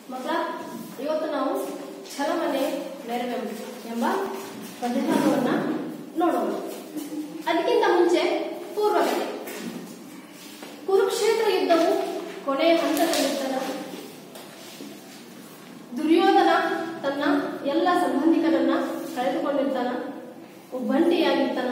ಮಕ್ಕಳ, ಇವತ್ತು ನಾವು ಛಲಮನೆ ನೆರವೇರು ಎಂಬ ಪದ್ಯಭಾಗವನ್ನ ನೋಡೋಣ. ಅದಕ್ಕಿಂತ ಮುಂಚೆ ಪೂರ್ವಕತೆ. ಕುರುಕ್ಷೇತ್ರ ಯುದ್ಧವು ಕೊನೆಯ ಹಂತದಲ್ಲಿದ್ದಾಗ ದುರ್ಯೋಧನ ತನ್ನ ಎಲ್ಲ ಸಂಬಂಧಿಕರನ್ನ ಕಳೆದುಕೊಂಡಿರ್ತಾನ, ಒಬ್ಬಂಟಿಯಾಗಿರ್ತಾನ.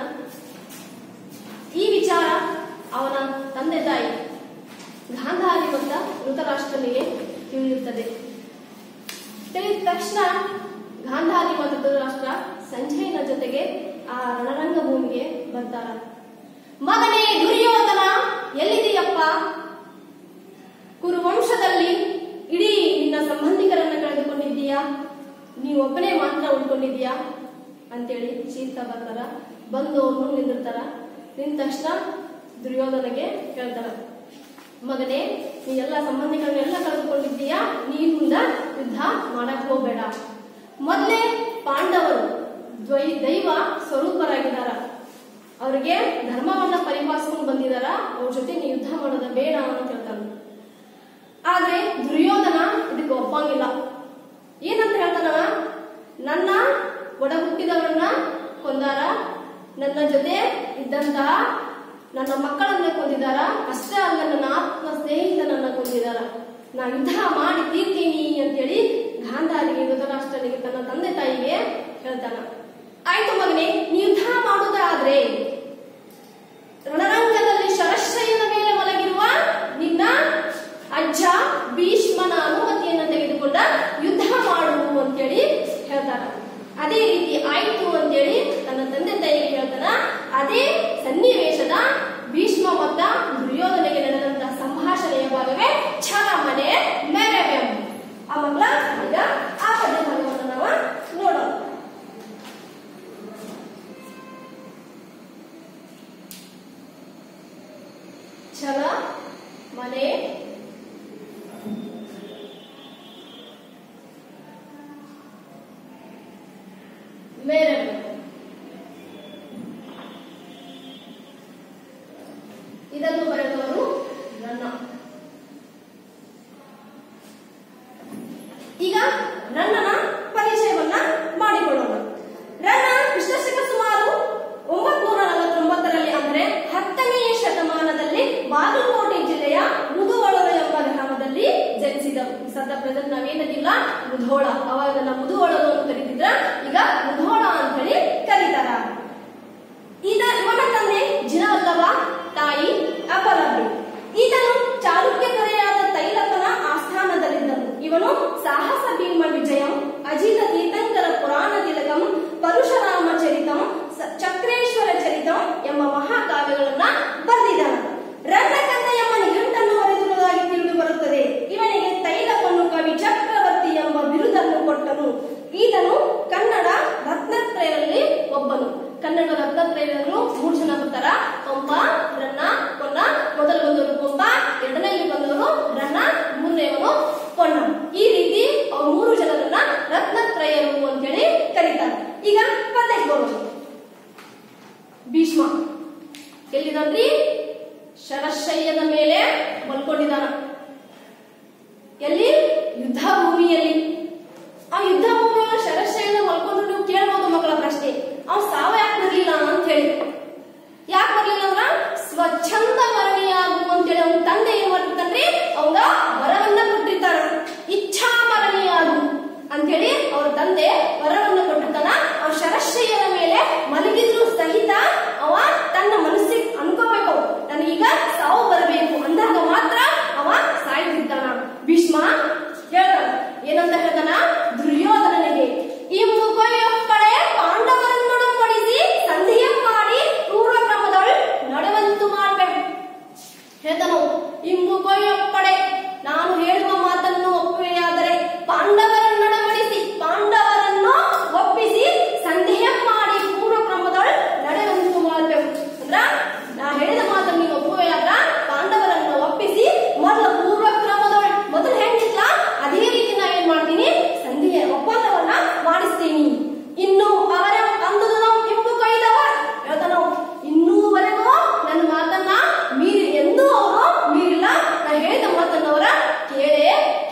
ಈ ವಿಚಾರ ಅವನ ತಂದೆ ತಾಯಿ ಗಾಂಧಾರಿ ಮತ್ತು ಧೃತರಾಷ್ಟ್ರನಿಗೆ ತಿಳಿಯುತ್ತದೆ. ತಿಳಿದ ತಕ್ಷಣ ಗಾಂಧಾರಿ ಮತ್ತು ಧೃತರಾಷ್ಟ್ರ ಸಂಜಯನ ಜೊತೆಗೆ ಆ ರಣರಂಗ ಭೂಮಿಗೆ ಬರ್ತಾರ. ಮಗನೇ ದುರ್ಯೋಧನ, ಎಲ್ಲಿದೆಯಪ್ಪ? ಕುರುವಂಶದಲ್ಲಿ ಇಡೀ ನಿನ್ನ ಸಂಬಂಧಿಕರನ್ನ ಕಳೆದುಕೊಂಡಿದ್ದೀಯಾ, ನೀವೊಬ್ಬನೇ ಮಾತ್ರ ಉಳ್ಕೊಂಡಿದ್ದೀಯಾ ಅಂತೇಳಿ ಚೀರ್ತಾ ಬರ್ತಾರ. ಬಂದು ಅವ್ರನ್ನು ನಿಂದಿರ್ತಾರ. ನಿಂತ ತಕ್ಷಣ ದುರ್ಯೋಧನಿಗೆ ಹೇಳ್ತಾರ, ಮಗನೇ ನೀ ಎಲ್ಲ ಸಂಬಂಧಿಕರನ್ನೆಲ್ಲ ಕಳೆದುಕೊಂಡಿದ್ದೀಯಾ, ನೀನ್ ಮುಂದ ಯುದ್ಧ ಮಾಡಕ್ ಹೋಗ್ಬೇಡ. ಮೊದಲೇ ಪಾಂಡವರು ದೈವ ಸ್ವರೂಪರಾಗಿದ್ದಾರ, ಅವ್ರಿಗೆ ಧರ್ಮವನ್ನ ಪರಿಪಾಲಿಸ್ಕೊಂಡು ಬಂದಿದಾರ, ಅವ್ರ ಜೊತೆ ನೀ ಯುದ್ಧ ಮಾಡೋದ ಬೇಡ ಅಂತ ಹೇಳ್ತಾನ. ಆದ್ರೆ ದುರ್ಯೋಧನ ಇದಕ್ಕೆ ಒಪ್ಪಂಗಿಲ್ಲ. ಏನಂತ ಹೇಳ್ತಾನವ, ನನ್ನ ಒಡ ಹುಟ್ಟಿದವರನ್ನ ಕೊಂದಾರ, ನನ್ನ ಜೊತೆ ಇದ್ದಂತಹ ನನ್ನ ಮಕ್ಕಳನ್ನ ಕೊಂದಿದಾರ, ಅಷ್ಟೇ ಅಲ್ಲ ನನ್ನ ಆತ್ಮ ಸ್ನೇಹಿತನನ್ನ ಕೊಂದಿದಾರ, ನಾ ಯುದ್ಧ ಮಾಡಿ ತೀರ್ತೀನಿ ಅಂತೇಳಿ ಗಾಂಧಾರಿಗೆ ಧೃತರಾಷ್ಟ್ರನಿಗೆ ತನ್ನ ತಂದೆ ತಾಯಿಗೆ ಹೇಳ್ತಾನ. ಆಯ್ತು ಮಗನೇ, ನೀ ಯುದ್ಧ ಮಾಡುವುದಾದ್ರೆ ರಣರಂಗದಲ್ಲಿ ಶರಶಯ್ಯನ ಮೇಲೆ ಮಲಗಿರುವ ನಿನ್ನ ಅಜ್ಜ ಭೀಷ್ಮನ ಅನುಮತಿಯನ್ನು ತೆಗೆದುಕೊಂಡ ಯುದ್ಧ ಮಾಡು ಅಂತೇಳಿ ಹೇಳ್ತಾರ. ಅದೇ ರೀತಿ ಆಯ್ತು ಅಂತೇಳಿ ತನ್ನ ತಂದೆ ತಾಯಿಗೆ ಹೇಳ್ತಾನ. ಅದೇ ಸನ್ನಿವೇಶದ ಭೀಷ್ಮ ಮತ್ತ ದುರ್ಯೋಧನೆಗೆ ನಡೆದಂತಹ ಸಂಭಾಷಣೆಯ ಭಾಗವೇ ಛಲಮನೆ ಮೆರವೆಂ. ಆ ಮಕ್ಕಳ ಈಗ ಆ ಪದ್ಯ ಭಾಗವನ್ನು ನಾವು ನೋಡೋಣ. ಛಲ ಮನೆ ಮೆರವೆಂ. ಇದನ್ನು ಬರೆದವರು ರನ್ನ. ಈಗ ರನ್ನನ ಪರಿಚಯವನ್ನ ಮಾಡಿಕೊಳ್ಳೋಣ. ರನ್ನ ಕ್ರಿಸ್ತಶಕ ಸುಮಾರು 949ರಲ್ಲಿ ಅಂದರೆ 10ನೇ ಶತಮಾನದಲ್ಲಿ ಬಾಗಲಕೋಟೆ ಜಿಲ್ಲೆಯ ಮುಧೋಳ ಎಂಬ ಗ್ರಾಮದಲ್ಲಿ ಜನಿಸಿದವು. ಸದ್ಯ ಪ್ರೆಸೆಂಟ್ ನಾವೇನಿಲ್ಲ ಮುಧೋಳ, ಅವಾಗ ಮುಧೋಳಲು ಅಂತ ಕರೀತಿದ್ರ, ಈಗ ಮುಧೋಳ ಅಂತ ಹೇಳಿ ಕರೀತಾರ. ಇವನ ತಂದೆ ಜಿನವಲ್ಲಭ, ತಾಯಿ ಅಪಲಭ್ಯ. ಈತನು ಚಾಲುಕ್ಯ ದೊರೆಯಾದ ತೈಲಕನ ಆಸ್ಥಾನದಲ್ಲಿದ್ದನು. ಇವನು ಸಾಹಸ ಭೀಮ ವಿಜಯಂ, ಅಜಿತ ತೀರ್ಥಂಕರ ಪುರಾಣ ತಿಲಕಂ, ಪರಶುರಾಮ ಚರಿತಂ, ಚಕ್ರೇಶ್ವರ ಚರಿತಂ ಎಂಬ ಮಹಾಕಾವ್ಯಗಳನ್ನ ಬರೆದಿದ್ದಾನೆ. ರನ್ನಕಂದ ಎಂಬ ನಿಘಂಟನ್ನು ಬರೆದಿರುವುದಾಗಿ ತಿಳಿದು ಬರುತ್ತದೆ. ಇವನಿಗೆ ತೈಲಕನು ಕವಿ ಚಕ್ರವರ್ತಿ ಎಂಬ ಬಿರುದನ್ನು ಕೊಟ್ಟನು. ಈತನು ಕನ್ನಡ ರತ್ನತ್ರಯರಲ್ಲಿ ಒಬ್ಬನು. ಕನ್ನಡ ರತ್ನತ್ರಯರು 3 ಜನ ಬರ್ತಾರ. ಪಂಪ, ರನ್ನ, ಪೊನ್ನ. ಮೊದಲು ಬಂದವರು ಪಂಪ, ಎರಡನೇಲಿ ಬಂದವರು ರನ್ನ, ಮೂರನೇವನು ಪೊನ್ನ. ಈ ರೀತಿ ಅವ್ರು 3 ಜನರನ್ನ ರತ್ನತ್ರಯರು ಅಂತೇಳಿ ಕರೀತಾರೆ. ಈಗ ಪದ್ಯಕ್ಕೆ ಬರೋದು. ಭೀಷ್ಮ ಎಲ್ಲಿದ್ದಾನ್ರಿ? ಶರಶಯ್ಯದ ಮೇಲೆ ಮಲ್ಕೊಂಡಿದ್ದಾನ. ಎಲ್ಲಿ? ಯುದ್ಧ ಭೂಮಿಯಲ್ಲಿ. ಆ ಯುದ್ಧ ಭೂಮಿಯ ಶರಶಯ್ಯದ ಮಲ್ಕೊಂಡ್ರು ನೀವು ಕೇಳಬಹುದು ಮಕ್ಕಳ ಪ್ರಶ್ನೆ, ಅವ್ನು ಸಾವ ಯಾಕೆ ಬರ್ಲಿಲ್ಲ ಅಂತ ಹೇಳಿ. ಯಾಕೆ ಬರ್ಲಿಲ್ಲ ಅಂದ್ರ ಸ್ವಚ್ಛಂದ ಮರಣಿಯಾಗು ಅಂತೇಳಿ ಅವನ ತಂದೆ ಏನ್ ಮಾಡಿರ್ತಾನ್ರಿ, ಅವಂಗ ವರವನ್ನ ಕೊಟ್ಟಿರ್ತಾರ. ಇಚ್ಛಾ ಮರಣಿಯಾಗು ಅಂತೇಳಿ ಅವ್ರ ತಂದೆ ವರವನ್ನ ಕೊಟ್ಟಿರ್ತಾನ. ಅವ ಶರಶಯ್ಯನ ಮೇಲೆ ಮಲಗಿದ್ರು ಸಹಿತ ಅವ ತನ್ನ ಮನಸ್ಸಿಗೆ ಅನ್ಕೋಬೇಕು, ನನಗೀಗ ಸಾವು ಬರಬೇಕು ಅಂದಾಗ ಮಾತ್ರ ಅವ ಸಾಯ್ತಿರ್ತಾನ. ಭೀಷ್ಮ ಹೇಳ್ತಾನ, ಏನಂತ ಹೇಳ್ತಾನ? ದುರ್ಯೋಧನನಿಗೆ ಇಂಬು ಕೊಯ್ಯೊಪ್ಪಡೆ ಪಾಂಡವರನ್ನೊಡಂಬಡಿಸಿ ಸಂಧಿಯ ಮಾಡಿ ಪೂರ್ವ ಕ್ರಮದೊಳ್ ನಡೆವಂತು ಮಾಡ್ಬೇಕು ಹೇಳ್ತಾನು. ಇಂಬು ಕೊಯ್ಯೊಪ್ಪಡೆ, ನಾನು ಹೇಳುವ ಮಾತನ್ನು ಒಪ್ಪುವೆಯಾದರೆ ಪಾಂಡವರನ್ನೊಡಂಬಡಿಸಿ, ಪಾಂಡವರನ್ನು ಒಪ್ಪಿಸಿ ಸಂಧಿಯ ಮಾಡಿ ಪೂರ್ವ ಕ್ರಮದೊಳ್ ನಡೆವಂತು ಮಾಡ್ಬೇಕು. ಅಂದ್ರ ನಾ ಹೇಳಿದ ಮಾತನ್ನು ನೀವು ಒಪ್ಪುವೆಯಾದ್ರ ಪಾಂಡವರನ್ನ ಒಪ್ಪಿಸಿ ಮೊದಲ ಪೂರ್ವ ಕ್ರಮದೊಳ್ ಮೊದಲು ಹೆಂಗಿಲ್ಲ ಅದೇ ರೀತಿ ನಾ ಏನ್ ಮಾಡ್ತೀನಿ,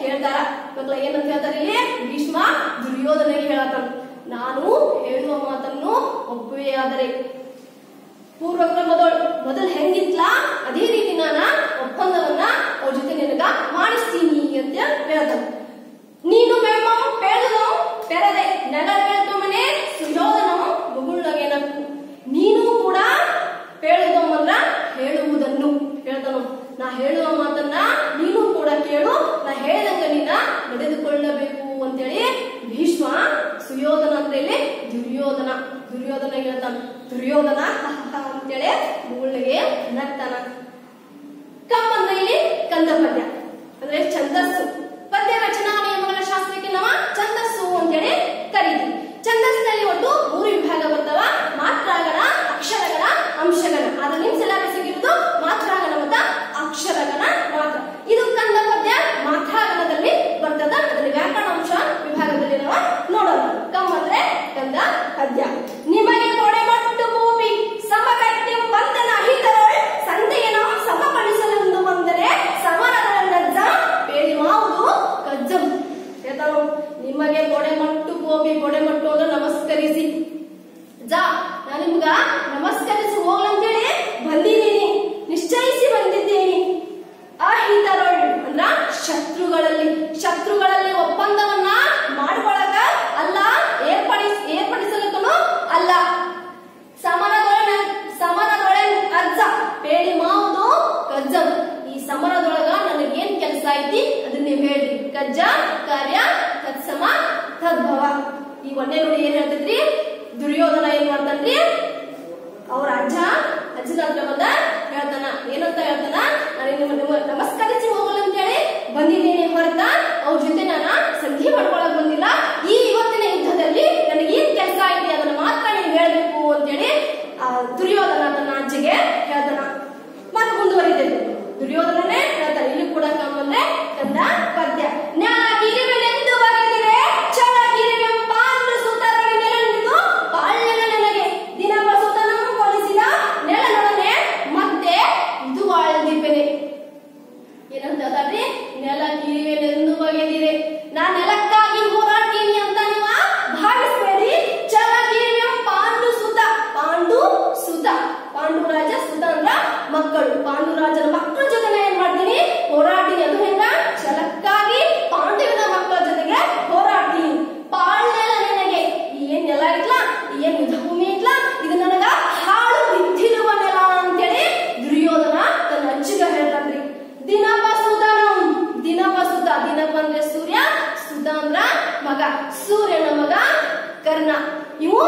ಕೇಳ್ತಾರ. ಮಕ್ಕಳ ಏನಂತ ಹೇಳ್ತಾರೆ ಇಲ್ಲಿ? ಭೀಷ್ಮ ದುರ್ಯೋಧನಿಗೆ ಹೇಳತಾನ, ನಾನು ಹೇಳುವ ಮಾತನ್ನು ಒಪ್ಪುವೆ ಆದರೆ ಪೂರ್ವಕ್ರಮದೊಳ್ ಮೊದಲು ಹೆಂಗಿತ್ಲಾ ಅದೇ ರೀತಿ ನಾನ ಒಪ್ಪಂದವನ್ನ ಅವ್ರ ಜೊತೆ ನಿನಗ ಮಾಡಿಸ್ತೀನಿ ಅಂತ ಹೇಳ್ತಾನ. ನೀನು ಪೇಳದೋ ಪೆರದೆ ನೆಗಳ್ಮನೆ ಸುಯೋಧನೋ ಮುಗುಳ್ಳಗೆನಕ್ಕು. ನೀನು ಕೂಡ ಪೇಳುದಮ್ಮಂದ್ರ ಹೇಳುವುದನ್ನು ಹೇಳ್ತಾನು. ನಾ ಹೇಳುವ ಮಾತನ್ನ ನೀನು ಕೂಡ ಕೇಳು, ನಾ ಹೇಳಿದಂಗ ನೀನ ನಡೆದುಕೊಳ್ಳಬೇಕು ಅಂತೇಳಿ ಭೀಷ್ಮ ಸುಯೋಧನ ಅಂದ್ರೆ ಇಲ್ಲಿ ದುರ್ಯೋಧನ ಹೇಳ್ತಾನ. ದುರ್ಯೋಧನ ಅಂತೇಳಿ ಮುಗುಳ್ಳಿಗೆ ನಗ್ತಾನ. ಕಮ್ಮಂದ್ರೆ ಇಲ್ಲಿ ಕಂದ ಪದ್ಯ ಅಂದ್ರೆ ಛಂದಸ್ಸು. ಪದ್ಯ ರಚನಾ ನಿಯಮಗಳ ಶಾಸ್ತ್ರಕ್ಕೆ ನಾವು ಛಂದಸ್ಸು ಅಂತೇಳಿ ಕರೀತೀವಿ. ಛಂದಸ್ಸಿನಲ್ಲಿ ಒಟ್ಟು 3 ವಿಭಾಗ ಬರ್ತಾವ: ಮಾತ್ರಾಗಣ, ಅಕ್ಷರಗಣ, ಅಂಶಗಣ. ಆದ್ರೆ ನಿಮ್ ಸಿಲೆಬಸ್ ಇರುವುದು ಮಾತ್ರಾಗಣ ಮತ್ತ ಅಕ್ಷರಗಣ ಮಾತ್ರ. ಇದು ಕಂದ ಪದ್ಯ ಮಾತ್ರಾಗಣದಲ್ಲಿ ಬರ್ತದ. ಅದರಲ್ಲಿ ವ್ಯಾಕರಣಾಂಶ ವಿಭಾಗದಲ್ಲಿ ನಾವು ನೋಡೋಣ. ಕಮ್ ಅಂದ್ರೆ ಕಂದ ಪದ್ಯ. ನಿಮಗೆ ಕೊಡೆ ಮಟ್ಟು ಭೂಮಿ ಸಮಕಟ್ಟಿ ಬಂಧನ ಹಿತರೊಳ್ ಸಂತೆಯನ್ನು ಸಮಪಡಿಸಲೆಂದು ಬಂದರೆ ಸಮರದಲ್ಲಜ್ಜ ಬೇಡಿಮಾವುದು ಕಜ್ಜಂ ಹೇಳ್ತಾನು. ನಿಮಗೆ ಕೊಡೆಮಟ್ಟು ಗೋಬಿ, ಕೊಡೆಮಟ್ಟು ಅಂದ್ರೆ ನಮಸ್ಕರಿಸಿ ಜಾ, ನಾನು ನಿಮ್ಗ ನಮಸ್ಕರಿಸಿ ಹೋಗ್ಲಂತೇಳಿ ಬಂದಿದ್ದೀನಿ, ನಿಶ್ಚಯಿಸಿ ಬಂದಿದ್ದೀನಿ. ಅಹಿತರೊಳ್ ಅಂದ್ರ ಶತ್ರುಗಳಲ್ಲಿ ಒಪ್ಪಂದವನ್ನ ಮಾಡ್ಕೊಳಕ ಅಲ್ಲ, ಏರ್ಪಡಿಸಲಕ್ಕೂ ಅಲ್ಲ. ಸಮರದೊಳೆ ಅಜ್ಜ ಬೇಡಿ ಮಾವುದು ಕಜ್ಜಂ. ಈ ಸಮರದೊಳಗ ನನಗೇನ್ ಕೆಲಸ ಐತಿ ಅದನ್ನ ನೀವು ಹೇಳ್ರಿ. ಕಜ್ಜ ಕಾರ್ಯ ತತ್ಸಮ ತದ್ಭವ. ಈ ಒಂದೇ ನೋಡಿ ಏನ್ ಹೇಳ್ತಿದ್ರಿ? ದುರ್ಯೋಧನ ಏನ್ ಮಾಡ್ತಾನ್ರಿ? ಅವ್ರ ಅಜ್ಜನ ಹತ್ರ ಬಂದ ಹೇಳ್ತಾನ. ಏನಂತ ಹೇಳ್ತಾನ? ನಾನು ನಮಸ್ಕರಿಸಿ ಹೋಗಲ್ಲ ಅಂತ ಹೇಳಿ ಬಂದಿದ್ದೇನೆ ಹೊರತ ಅವ್ರ ಜೊತೆ ನಾನು ಸಂಧಿ ಮಾಡ್ಕೊಳಕ್ ಬಂದಿಲ್ಲ. ಈ ಇವತ್ತಿನ ಯುದ್ಧದಲ್ಲಿ ನನಗೆ ಏನ್ ಕೆಲಸ ಐತಿ ಅದನ್ನ ಮಾತ್ರ ನೀವು ಹೇಳ್ಬೇಕು ಅಂತೇಳಿ ದುರ್ಯೋಧನ ತನ್ನ ಅಜ್ಜಿಗೆ ಹೇಳ್ತಾನ. ಮತ್ತೆ ಮುಂದುವರಿತೇನೆ. ದುರ್ಯೋಧನನೇ ಹೇಳ್ತಾನೆ. ಇಲ್ಲಿ ಕೂಡ ಕಮ್ಮಂದ್ರೆ ಕಂದ ಪದ್ಯ. ನ್ಯಾಗಿರಿವೆನೆಂದು ಬಗೆದಿರೆ ಛಲಗಿರಿವೆಂಪಾಂದು ಸುತರೊಳಿ ನೆಲನಿದು ಬಾಳ್ಯನ ನನಗೆ ದಿನಪ ಸುತನಂ ಕೊಲಿಸಿದ ನೆಲನೊಡನೆ ಮತ್ತೆ ಇದು ಬಾಳ್ದಿಪ್ಪೆನೆ. ಏನಂತ ಹೇಳ್ತಾರ್ರಿ? ನೆಲಗಿರಿವೆನೆಂದು ಬಗೆದಿರೆ, ನಾ ನೆಲಕ್ಕಾಗಿ ಹೋರಾಡ್ತೀನಿ ಅಂತ ನೀವ ಭಾವಿಸ್ಬೇಡಿ. ಛಲಗಿರಿವೆಂಪಾಂದು ಸುತ, ಪಾಂಡುರಾಜ ಸುತ ಅಂದ್ರ ಮಕ್ಕಳು. ಪಾಂಡುರಾಜನ ಮಕ್ಕಳ ಜೊತೆ ಏನ್ ಮಾಡ್ತೀನಿ? ಹೋರಾಡ್ತೀನಿ. ಅದು ಹೆಂಗ? ಛಲಕ್ಕಾಗಿ ಪಾಂಡುವಿನ ಮಕ್ಕಳ ಜೊತೆಗೆ ಹೋರಾಡ್ತೀನಿ. ಪಾಳ್ನೆಲ ನನಗೆ, ಏನ್ ನೆಲ ಐತ್ಲಾ, ಏನ್ ಯುದ್ಧ ಭೂಮಿ ಐತ್ಲಾ, ಇದು ನನಗ ಹಾಳು ಬಿದ್ದಿರುವ ನೆಲ ಅಂತೇಳಿ ದುರ್ಯೋಧನ ತನ್ನ ಅಜ್ಜಿಗ ಹೇಳ್ತಾನ್ರಿ. ದಿನಪ ಅಂದ್ರೆ ಸೂರ್ಯ, ಸುತ ಅಂದ್ರ ಮಗ. ಸೂರ್ಯನ ಮಗ ಕರ್ಣ. ಇವು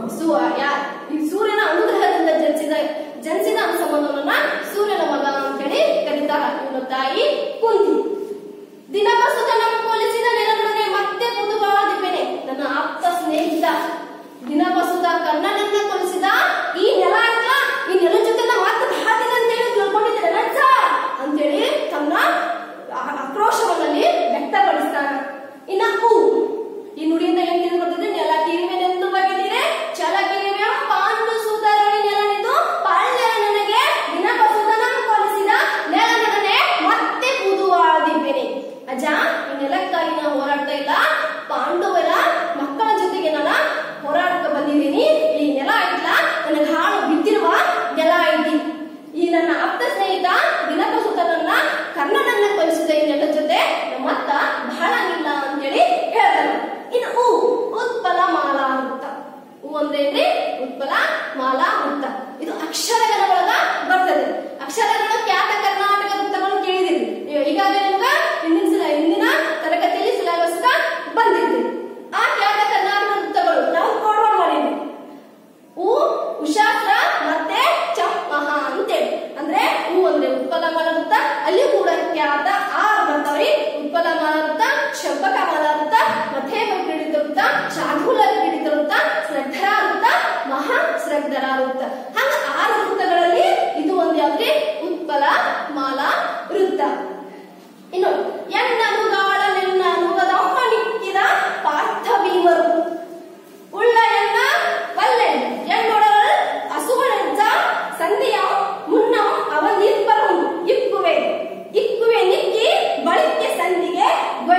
ಸೂರ್ಯನ ಅನುಗ್ರಹದಿಂದ ಜನಿಸಿದ ಸಂಬಂಧವನ್ನ ಸೂರ್ಯನ ಮಗ ಅಂತೇಳಿ ಕರೀತಾರ. ಇವನ ತಾಯಿ ಕುಂತಿ. ದಿನಪ ಸುತನಂ ಕೊಲಿಸಿದ ನೆಲನೊಡನೆ ಮತ್ತೆ ಕುದುಬಾದಿಪೆನೆ. ನನ್ನ ಆಪ್ತ ಸ್ನೇಹಿತ ದಿನಪ ಸುತ ಕರ್ಣನನ್ನ ಕೊಲಿಸಿದ ಈ ನೆಲ ಅಲ್ಲ, ಈ ನೆಲ ಜೊತೆ ಮತ್ತೆ ಬಾದಿದೆ ಅಂತೇಳಿ ತಿಳ್ಕೊಂಡಿದ್ದೇನೆ ನಜ್ಜ ಅಂತೇಳಿ ತನ್ನ ಆಕ್ರೋಶವನ್ನಲ್ಲಿ ವ್ಯಕ್ತಪಡಿಸ್ತಾನ. ಇನ್ನ ಈ ನುಡಿಯಿಂದ ಏನ್ ತಿಳಿದು ಬರ್ತದೆ? ನೆಲ ಕಿರಿವೆನೆಂದು ಬಗೆದಿರೆ ಛಲಗಿರಿವೆ ಪಾಂಡು ಸುತರೊಳಿ ನೆಲನಿದು ಪಾಳ್ಯ ನನಗೆ ದಿನಪ ಸುತನಂ ಕೊಲಿಸಿದ ನೆಲನೊಡನೆ ಮತ್ತೆ ಕುದುವಾದಿಪೆನೆ. ಅಜ್ಜ, ಈ ನೆಲಕ್ಕಾಗಿ ನಾನು ಹೋರಾಡ್ತಾ ಇಲ್ಲ, ಪಾಂಡವರ ಮಕ್ಕಳ ಜೊತೆಗೆ ನಾನು ಹೋರಾಡಕ್ಕೆ ಬಂದಿದ್ದೀನಿ. ಈ ನೆಲ ಐತ್ಲ ನನಗೆ ಹಾಳು ಬಿದ್ದಿರುವ ನೆಲ ಐತಿ. ಈ ನನ್ನ ಆಪ್ತ ಸ್ನೇಹಿತ ದಿನಪ ಸುತನನ್ನ ಕರ್ಣನನ್ನ ಕೊಲಿಸಿದ ಈ ನೆಲ ಜೊತೆ ಮತ್ತ ಬಹಳ ಇಲ್ಲ ಅಂತೇಳಿ ಹೇಳ್ತಾನೆ. ಇನ್ನು ಉತ್ಪಲ ಮಾಲಾ ವೃತ್ತ. ಅಂದ್ರೆ ಉತ್ಪಲ ಮಾಲಾ ವೃತ್ತ. ಇದು ಅಕ್ಷರಗಳ ಒಳಗ ಬರ್ತದೆ. ಅಕ್ಷರಗಳ ಖ್ಯಾತ ಕರ್ನಾಟಕ ವೃತ್ತಗಳು ಕೇಳಿದಿರಿ ಈಗಾಗಲೇ ನಿಮ್ಗ ಹಿಂದಿನ ತರಗತಿಯಲ್ಲಿ ಸಿಲೆಬಸ್ ಬಂದಿದೆ. ಆ ಖ್ಯಾತ ಕರ್ನಾಟಕ ವೃತ್ತಗಳು ನಾವು ಫಾರ್ವರ್ಡ್ ಮಾಡಿದ್ವಿ. ಉಶಾಸ್ತ್ರ ಮತ್ತೆ ಚಂಪಹ ಅಂತೇಳಿ. ಅಂದ್ರೆ ಅಂದ್ರೆ ಉತ್ಪಲ ಮಾಲಾ ವೃತ್ತ, ಅಲ್ಲಿ ಕೂಡ ಖ್ಯಾತ 6 ಬರ್ತಾವ್ರಿ. ಉತ್ಪಲ ಮಾಲಾ ವೃತ್ತ, ಚಂಪಕ ಮಾಲಾ ವೃತ್ತ, ಮಥೇಮ ಕ್ರೀಡಿತ ವೃತ್ತ, ಶಾರ್ದೂಲ ಕ್ರೀಡಿತ ವೃತ್ತ, ಶ್ರದ್ಧರ ವೃತ್ತ, ಮಹಾ ಶ್ರದ್ಧರ ವೃತ್ತ. ಹಂಗ 6 ವೃತ್ತಗಳಲ್ಲಿ ಇದು ಒಂದು ಯಾವ್ದ್ರಿ? ಉತ್ಪಲ ಮಾಲಾ ವೃತ್ತ. ಇನ್ನು ಎನ್ನ ನುಗದಮ್ಮ ನಿಕ್ಕಿದ ಪಾರ್ಥ ಭೀಮರು ಉಳ್ಳ ಎನ್ನ ವಲ್ಲೆ ಎನ್ನೊಡಲ್ ಅಸುಗಳಜ್ಜ ಸಂಧಿಯ ಮುನ್ನ ಅವನಿಬ್ಬರು ಇಕ್ಕುವೆ ನಿಕ್ಕಿ ಬಳಿಕೆ ಸಂಧಿಗೆ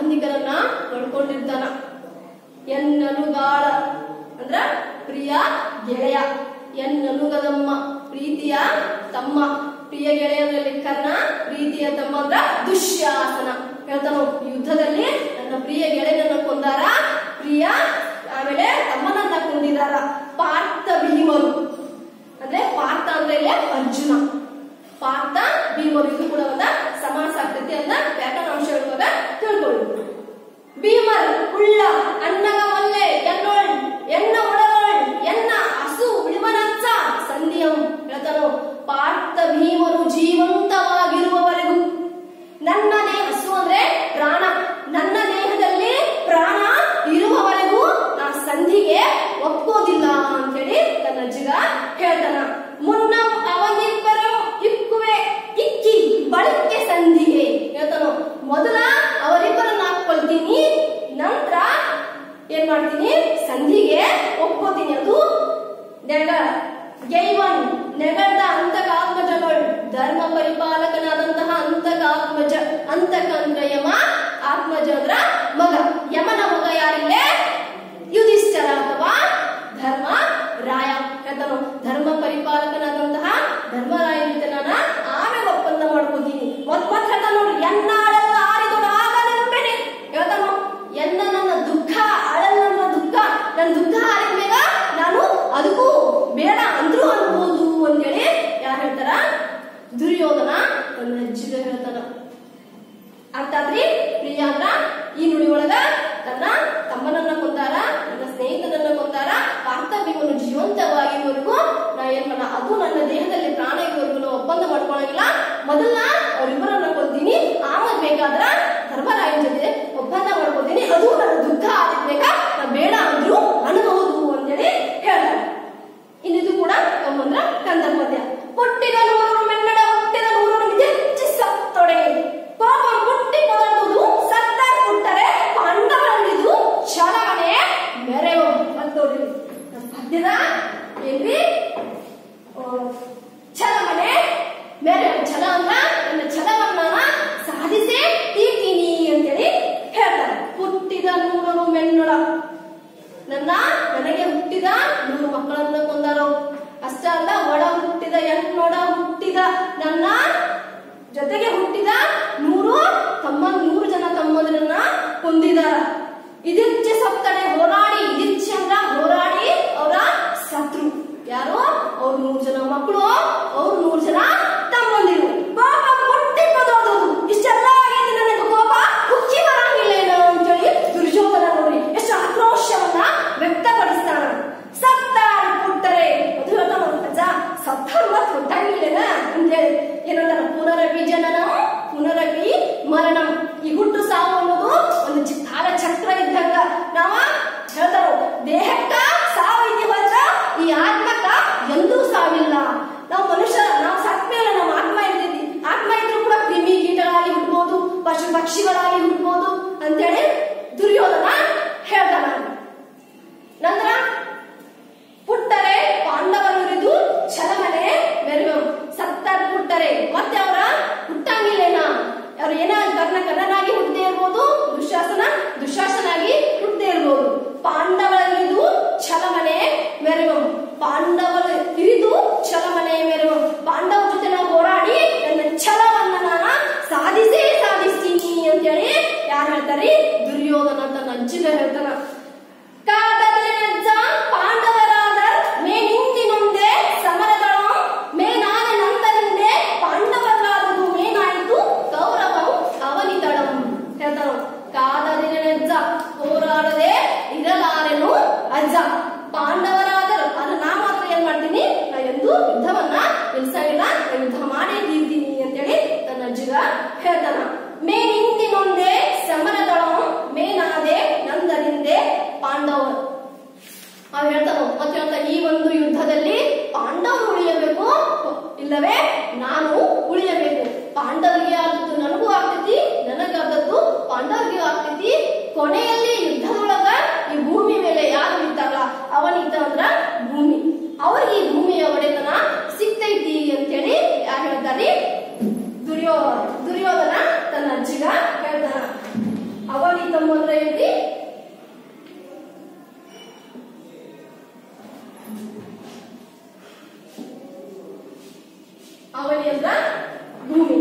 ಸಂಬಂಧಿಕರನ್ನ ಕಳ್ಕೊಂಡಿರ್ತಾನ. ಎನ್ನನುಗಾಳ ಅಂದ್ರ ಪ್ರಿಯ ಗೆಳೆಯ, ಎನ್ನನುಗದಮ್ಮ ಪ್ರೀತಿಯ ತಮ್ಮ, ಪ್ರಿಯ ಗೆಳೆಯರಲ್ಲಿ ಕರ್ಣ, ಪ್ರೀತಿಯ ತಮ್ಮ ಅಂದ್ರ ದುಶ್ಯಾಸನ. ಹೇಳ್ತಾನ ಯುದ್ಧದಲ್ಲಿ ನನ್ನ ಪ್ರಿಯ ಗೆಳೆಯನನ್ನ ಕೊಂದಾರ, ಪ್ರಿಯ ಆಮೇಲೆ ತಮ್ಮನನ್ನ ಕೊಂದಿದಾರ. ಪಾರ್ಥ ಭೀಮರು ಅಂದ್ರೆ ಪಾರ್ಥ ಅಂದ್ರೆ ಇಲ್ಲಿ ಅರ್ಜುನ, ಪಾರ್ಥ ಭೀಮರು ಇದು ಕೂಡ ಒಂದ ಸಮಾಸ ಆಗ್ತೈತಿ ಅಂತ ವ್ಯಾಕರಣ ಅಂಶ ಹೇಳುವಾಗ ತಿಳ್ಕೊಳ್ಳಿ. ಭೀಮರ್ ಉಳ್ಳ ಅಣ್ಣಗ ಮಲ್ಲೆ ಎನ್ನೋಳ್ ಎಣ್ಣ ಒಳಗೋಳ್ ಎನ್ನ ಹಸು ಉಳಿಮನಚ್ಚ ಸಂಧಿಯಂ. ಹೇಳ್ತಾನೋ ಪಾರ್ಥ ಭೀಮರು ಜೀವಂತವಾಗಿರುವವರೆಗೂ ನನ್ನ ಹಸು ಅಂದ್ರೆ ಪ್ರಾಣ, ನನ್ನ ದೇಹದಲ್ಲಿ ಪ್ರಾಣ ಇರುವವರೆಗೂ ನಾ ಸಂಧಿಗೆ ಒಪ್ಪೋದಿಲ್ಲ ಅಂತೇಳಿ ತನ್ನ ಅಜ್ಜಿಗ ಹೇಳ್ತಾನ. ಮುನ್ನಂ ಅವನಿಬ್ಬರು ಇಕ್ಕುವೆ ಇಕ್ಕಿ ಬಳಿಕೆ ಸಂಧಿಗೆ. ಹೇಳ್ತಾನೋ ಮೊದಲ ಅವರಿಬ್ಬರನ್ನ ಹಾಕೊಳ್ತೀನಿ, ನಂತರ ಏನ್ ಮಾಡ್ತೀನಿ ಸಂಧಿಗೆ ಒಪ್ಕೋತೀನಿ. ಅದು ಗೈವನ್ ನೆಗಳ್ದ ಅಂತಕ ಆತ್ಮಜಗಳು, ಧರ್ಮ ಪರಿಪಾಲಕನಾದಂತಹ ಅಂತಕ ಆತ್ಮಜ. ಅಂತಕ ಅಂದ್ರ ಯಮ, ಆತ್ಮಜ ಅಂದ್ರ ಮಗ. ಯಮನ ಮಗ ಯಾರಿಲ್ಲೇ ಯುಧಿಷ್ಠರ ಅಥವಾ ಧರ್ಮ ರಾಯ. ಹೇಳ್ತಾನೋ ಧರ್ಮ ಪರಿಪಾಲಕನಾದಂತಹ ಧರ್ಮರಾಯ ಜೊತೆ ನಾನು ಆಮೇಲೆ ಒಪ್ಪಂದ ಮಾಡ್ಕೋತೀನಿ. ಮತ್ ಹೇಳ್ತಾನ ನೋಡ್ರಿ, ಎನ್ನಾಳೆಲ್ಲ ಆರಿದೊಡ ಆಗ ನೆನಪೇನೆ. ಹೇಳ್ತಾನೋ ಎನ್ನ ನನ್ನ ದುಃಖ ಅಳಲ್ ನನ್ನ ದುಃಖ, ನನ್ನ ದುಃಖ ಆರಿದ್ಮೇಗ ನಾನು ಅದಕ್ಕೂ ಬೇಡ ಅಂದ್ರೂ ಅನ್ಬೋದು ಅಂತೇಳಿ ಯಾರು ಹೇಳ್ತಾರ? ದುರ್ಯೋಧನ ತನ್ನ ಅಜ್ಜಿಗ ಹೇಳ್ತಾನ. ಅರ್ಥಾತ್ರಿ ಪ್ರಿಯ ಅಂದ್ರ ಈ ನುಡಿ ಒಳಗ ತನ್ನ ತಮ್ಮನನ್ನ ಕೊಂದಾರ, ನನ್ನ ಸ್ನೇಹಿತನನ್ನ ಕೊಂದಾರ. ಪಾರ್ಥ ಭೀಮನು ಜೀವಂತವಾಗಿವರೆಗೂ ನಾ ಏನ್ ಮಾಡ, ಅದು ನನ್ನ ದೇಹದಲ್ಲಿ ಪ್ರಾಣ ಇರುವವರೆಗೂ ನಾವು ಒಪ್ಪಂದ ಮಾಡ್ಕೊಳಂಗಿಲ್ಲ. ಮೊದಲ ಅವರಿಬ್ಬರನ್ನ ಕೊಂತೀನಿ, ಆಮೇಲೆ ಬೇಕಾದ್ರ ಧರ್ಮರಾಯನ ಜೊತೆ ಒಪ್ಪಂದ ಮಾಡ್ಕೊತೀನಿ. ಅದು ನನ್ನ ದುಃಖ ಆಗಿರ್ಬೇಕ, ನಾ ಬೇಡ ಅಂದ್ರು ಅನ್ಬಹುದು ಅಂತೇಳಿ ಹೇಳ್ತಾರೆ. ಇನ್ನಿದು ಕೂಡ ಒಂದ್ರ ಕಂದ ಪದ್ಯ. ಹುಟ್ಟಿದ ನೂರು ಮೆನ್ನಡ ಹುಟ್ಟಿದ ನೂರು ಹೆಚ್ಚಿ ಸತ್ತೊಡೆ ಪಾಪ ಹುಟ್ಟಿ ಪದರುವುದು ಸತ್ತಾರ್ ಹುಟ್ಟರೆ ಪಾಂಡವರಲ್ಲಿದು ಛಲಮನೆ ಮೆರೆಯೋ ಅಂತ ನೋಡ್ರಿ. ಪದ್ಯದ ಏನ್ರಿ ಛಲಮನೆ ಮೆರೆಯೋ. ಛಲ ಅಂದ್ರ ನನ್ನ ಛಲವನ್ನ ಸಾಧಿಸೇ ತೀರ್ತೀನಿ ಅಂತೇಳಿ ಹೇಳ್ತಾರೆ. ಹುಟ್ಟಿದ ನೂರು ಮೆನ್ನಡ, ನನಗೆ ಹುಟ್ಟಿದ 100 ಮಕ್ಕಳನ್ನ ಕೊಂದರು. ಅಷ್ಟ ಅಲ್ಲ, ಒಡ ಹುಟ್ಟಿದ ಎನ್ನೊಡ ಹುಟ್ಟಿದ ನನ್ನ ಜೊತೆಗೆ ಹುಟ್ಟಿದ 100 ಜನ ತಮ್ಮಂದಿರನ್ನ ಕೊಂದಿದಾರ. ಇದಿಚ್ಚೆ ಸತ್ತಡೆ ಹೋರಾಡಿ, ಇದಿಚ್ಚೆ ಅಂದ್ರ ಹೋರಾಡಿ ಅವರ ಸತ್ರು. ಯಾರು? ಅವ್ರ 100 ಜನ ಮಕ್ಕಳು, ಅವ್ರ 100 ಜನ ತಮ್ಮಂದಿರು. ಪಾಪ ಹುಟ್ಟಿ ಪದೋದು ಇಷ್ಟೆಲ್ಲ ಆಗೈತಿ, ನನಗೆ ಕೋಪ ಹುಚ್ಚಿ ಬರಂಗಿಲ್ಲೇನೋ ಅಂತೇಳಿ ದುರ್ಯೋಧನ ನೋಡ್ರಿ ಎಷ್ಟು ಆಕ್ರೋಶವನ್ನ ವ್ಯಕ್ತಪಡಿಸ್ತಾನ. ಸತ್ತಾರು ಹುಟ್ಟರೆ ಅದು ಹೇಳ್ತಾನ ಸತ್ತಾರು ಮತ್ ಹುಟ್ಟಂಗಿಲ್ಲೇನ ಅಂತೇಳಿ ಏನಂತಾರ? ಪುನರಪಿ ಜನನ ಪುನರಪಿ ಮರಣ. ಈ ಹುಟ್ಟು ಸಾವು ಅನ್ನೋದು ಒಂದು ಕಾಲ ಚಕ್ರ ಇದ್ದಂಗ. ನಾವ ಹೇಳ್ತಾರ ದೇಹಕ್ಕ ಸಾವು ಇದೀವಂತ, ಈ ಆತ್ಮಕ್ಕ ಎಂದೂ ಸಾವಿಲ್ಲ. ನಾವು ಮನುಷ್ಯ, ನಾವು ಸತ್ ಮೇಲೆ ನಮ್ಮ ಆತ್ಮ ಇರ್ತೈತಿ. ಆತ್ಮ ಇದ್ರೂ ಕೂಡ ಕ್ರಿಮಿ ಕೀಟಗಳಾಗಿ ಹುಟ್ಬೋದು, ಪಶು ಪಕ್ಷಿಗಳಾಗಿ ಹುಟ್ಬೋದು ಅಂತೇಳಿ ದುರ್ಯೋಧನ ಹೇಳ್ತಾನ. ನಂತರ ಹುಟ್ಟರೆ ಪಾಂಡವರಿದು ಛಲಮನೆ ಮೆರೆಯೋ. ಸತ್ತಾರ ಹುಟ್ಟರೆ ಮತ್ತೆ ಅವರ ಹುಟ್ಟಂಗಿಲ್ಲೇನ? ಅವ್ರು ಏನ ಕರ್ಣನಾಗಿ ಹುಟ್ಟದೇ ಇರ್ಬೋದು, ದುಶಾಸನಾಗಿ ಹುಟ್ಟದೇ ಇರ್ಬೋದು. ಪಾಂಡವರಿದು ಛಲಮನೆ ಮೆರೆಯೋ. ಪಾಂಡವರು ಇರಿದು ಛಲಮನೆ ಮೆರೆಯೋ. ಪಾಂಡವರ ಜೊತೆ ನಾವು ಹೋರಾಡಿ ನನ್ನ ಛಲವನ್ನ ನಾನು ಸಾಧಿಸ್ತೀನಿ ಅಂತೇಳಿ ಯಾರು ಹೇಳ್ತಾರೆ? ದುರ್ಯೋಧನ ತನ್ನ ಅಜ್ಜಿಗ ಹೇಳ್ತಾನ. ಪಾಂಡವರಾದ ಮೇ ನಿಂತಿನೊಂದೇ ಸಮರದಳು ಮೇನಾದ ನಂತರಿಂದೆ ಪಾಂಡವರಾದದು ಮೇನಾಯಿತು ಕೌರವವು ಅವನಿತಳಂ. ಹೇಳ್ತಾನ ಕಾದರಿನೆಜ್ಜ ಹೋರಾಡದೆ ಇರಲಾರೆನು ಅಜ್ಜ. ಪಾಂಡವರಾದರು ಅದು ನಾ ಮಾತ್ರ ಏನ್ ಮಾಡ್ತೀನಿ, ನಾ ಎಂದು ಯುದ್ಧವನ್ನ ನಿಲ್ಸಂಗಿಲ್ಲ, ಯುದ್ಧ ಮಾಡೇ ತೀರ್ತೀನಿ ಅಂತೇಳಿ ತನ್ನ ಅಜ್ಜಿಗ ಹೇಳ್ತಾನ. ಮೇ ನಿಂತಿನೊಂದೇ ಸಮರದಳು ಮೇನಾದೆ ನಂದರಿಂದೆ ಪಾಂಡವರು. ಅವ್ರು ಹೇಳ್ತಾನ ಮತ್ತೆ ಹೇಳ್ತಾ, ಈ ಒಂದು ಯುದ್ಧದಲ್ಲಿ ಪಾಂಡವರು ಉಳಿಯಬೇಕು, ಇಲ್ಲವೇ ನಾನು ಉಳಿಯಬೇಕು. ಪಾಂಡವರಿಗೆ ಆದದ್ದು ನನಗೂ ಆಗ್ತೈತಿ, ನನಗಾದದ್ದು ಪಾಂಡವರಿಗೂ ಆಗ್ತೈತಿ. ಕೊನೆಯಲ್ಲಿ ಯುದ್ಧದೊಳಗ ಈ ಭೂಮಿ ಮೇಲೆ ಯಾರು ಇರ್ತಾರಲ್ಲ ಅವನಿದ್ದ ಅಂದ್ರ ಭೂಮಿ, ಅವ್ರಿಗೆ ಈ ಭೂಮಿಯ ಒಡೆತನ ಸಿಗ್ತೈತಿ ಅಂತೇಳಿ ಯಾರು ಹೇಳ್ತಾರಿ? ದುರ್ಯೋಧನ ತನ್ನ ಅಜ್ಜಿಗ ಹೇಳ್ತಾನ. ಅವನಿಗೆ ತಮ್ಮ ಅಂದ್ರೆ ಏನ್ರಿ? ಅವನಿ ಅಂದ್ರ ಭೂಮಿ.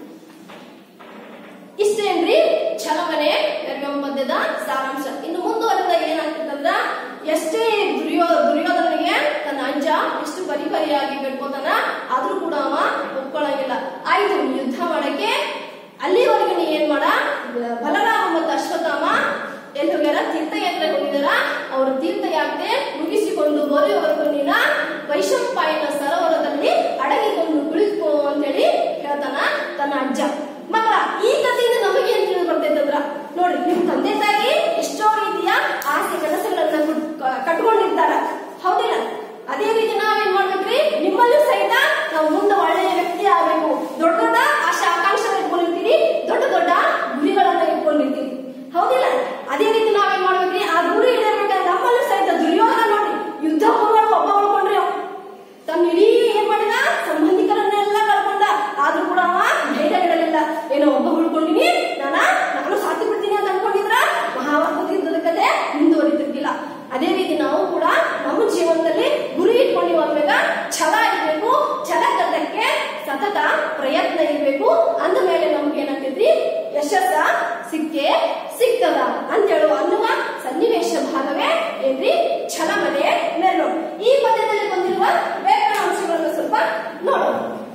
ಇಷ್ಟೇನ್ರಿ ಛಲಮನೆ ಗರ್ಗಂ ಪದ್ಯದ ಸಾರಾಂಶ. ಇನ್ನು ಮುಂದುವರೆದ ಏನಾಗ್ತದಂದ್ರ ಎಷ್ಟೇ ದುರ್ಯೋಧನಿಗೆ ತನ್ನ ಅಜ್ಜ ಎಷ್ಟು ಪರಿಪರಿಯಾಗಿ ಬೇಡ್ಕೋತಾನ, ಆದ್ರೂ ಕೂಡ ಅವ ಒಪ್ಕೊಳ್ಳಂಗಿಲ್ಲ. ಆಯ್ತು ಯುದ್ಧ ಮಾಡಕ್ಕೆ, ಅಲ್ಲಿವರೆಗೆ ನೀ ಏನ್ ಮಾಡ, ಬಲರಾಮ ಮತ್ತು ಅಶ್ವತ್ಥಾಮ ಎಲ್ಲಿ ಹೋಗ್ಯಾರ? ತೀರ್ಥಯಾತ್ರೆಗೆ ಹೋಗಿದಾರ. ಅವರು ತೀರ್ಥಯಾತ್ರೆ ಮುಗಿಸಿಕೊಂಡು ಬರುವವರೆಗೂ ನೀನ ವೈಶಂಪಾಯನ ಸರೋವರದಲ್ಲಿ ಅಡಗಿಕೊಂಡು ಕುಳಿತುಕೋ ಅಂತೇಳಿ ಹೇಳ್ತಾನ ತನ್ನ ಅಜ್ಜ. ಮಕ್ಕಳ, ಈ ಕಥೆಯಿಂದ ನಮಗೆ ಏನ್ ತಿಳಿದು ಬರ್ತೈತಂದ್ರ, ನೋಡ್ರಿ, ನಿಮ್ ತಂದೆ ತಾಯಿ ಎಷ್ಟೋ ರೀತಿಯ ಆಸೆ ಕನಸುಗಳನ್ನ ಕಟ್ಕೊಂಡಿರ್ತಾರ, ಹೌದಿಲ್ಲ? ಅದೇ ರೀತಿ ನಾವೇನ್ ಮಾಡ್ಬೇಕ್ರಿ? ನಿಮ್ಮಲ್ಲೂ ಸಹಿತ ನಾವು ಮುಂದೆ ಒಳ್ಳೆಯ ವ್ಯಕ್ತಿ ಆಗ್ಬೇಕು. ದೊಡ್ಡ ದೊಡ್ಡ ಆಶೆ ಆಕಾಂಕ್ಷೆ ಇಟ್ಕೊಂಡಿರ್ತೀವಿ, ದೊಡ್ಡ ದೊಡ್ಡ ಗುರಿಗಳನ್ನ ಇಟ್ಕೊಂಡಿರ್ತೀವಿ, ಹೌದಿಲ್ಲ? ಅದೇ ರೀತಿ ನಾವೇನ್ ಮಾಡ್ಬೇಕ್ರಿ? ಆ ಗುರಿ ಇಡಬೇಕಂದ್ರೆ ನಮ್ಮಲ್ಲೂ ಸಹಿತ ದುರ್ಯೋಧನ ನೋಡ್ರಿ, ಯುದ್ಧ ಹೋಗುವಾಗ ಒಬ್ಬ ಉಳ್ಕೊಂಡ್ರಿ, ತನ್ನ ಇಡೀ ಏನ್ ಮಾಡಿದ ಸಂಬಂಧಿಕರನ್ನೆಲ್ಲ ಕಳ್ಕೊಂಡ, ಆದ್ರೂ ಕೂಡ ಅವ ಧೈರ್ಯ ಬಿಡಲಿಲ್ಲ. ಏನೋ ಒಬ್ಬ ಉಳ್ಕೊಂಡಿನಿ, ನಾನು ಸಾಥಿ ಬಿಡ್ತೀನಿ ಅಂತ ಅನ್ಕೊಂಡಿದ್ರ ಮಹಾಭಾರತದ ಯುದ್ಧದ ಕತೆ ಮುಂದುವರಿತಿರ್ಲಿಲ್ಲ. ಅದೇ ರೀತಿ ನಾವು ಕೂಡ ನಮ್ಮ ಜೀವನದಲ್ಲಿ ಗುರಿ ಇಟ್ಕೊಂಡಿವ ಅಂದಾಗ ಛಲ ಇರ್ಬೇಕು, ಛಲಕ್ಕೆ ಸತತ ಪ್ರಯತ್ನ ಇರ್ಬೇಕು. ಅಂದ ಮೇಲೆ ನಮ್ಗೆ ಏನಾಗ್ತೈತಿ? ಯಶಸ್ಸ ಸಿಗ್ತದ ಅಂತ ಹೇಳುವ ಅನ್ನುವ ಸನ್ನಿವೇಶ ಭಾಗವೇ ಏನ್ರಿ ಛಲಮನೆ ಮೆರಳು. ಈ ಪದ್ಯದಲ್ಲಿ ಬಂದಿರುವ ವ್ಯಾಕರಣ ಅಂಶಗಳನ್ನು ಸ್ವಲ್ಪ ನೋಡೋಣ.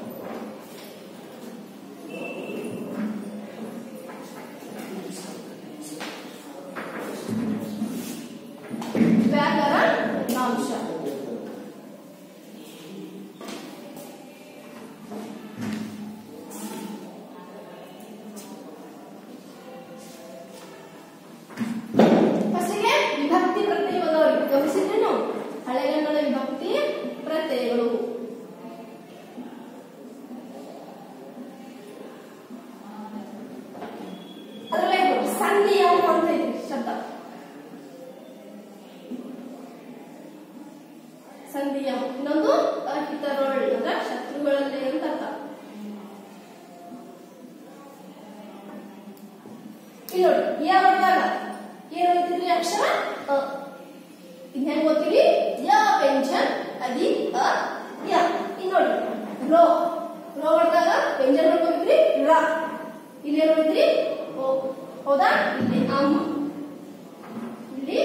ವ್ಯಾಕರಣಾಂಶ ಫಸ್ಟಿಗೆ ವಿಭಕ್ತಿ ಪ್ರತ್ಯಯದವರು ಗಮನಿಸಿದ್ರೇನು? ಹಳೆಗನ್ನಡ ವಿಭಕ್ತಿ ಪ್ರತ್ಯಯಗಳು. ಅದರಲ್ಲೇ ಸಂಧಿಯಂ ಅಂತ ಇದೆ ಶಬ್ದ. ಸಂಧಿಯಂ ಇನ್ನೊಂದು ಅಹಿತರೊಳ್ ಅಂದ್ರೆ ಶತ್ರುಗಳಲ್ಲಿ ಅಂತ ಅರ್ಥ. ಇಲ್ಲಿ ನೋಡಿ, ಯ ಹೊಡೆದಾಗ ಏನ್ ಓದ್ತಿದ್ರಿ? ಅಕ್ಷರ ಅ. ಇನ್ ಹೆಂಗ್ ಓದ್ತೀವಿ? ಯ ವ್ಯಂಜನ್ ಅದಿ ಅ ಯ. ಇನ್ ನೋಡಿ, ರೋ ಹೊಡೆದಾಗ ವ್ಯಂಜನ್ ಹೊಡ್ಕೋಬೇಕ್ರಿ, ರ. ಇಲ್ಲಿ ಏನ್ ಹೊಡಿದ್ರಿ? ಓ. ಹೌದಾ? ಇಲ್ಲಿ ಅಮ್ಮ, ಇಲ್ಲಿ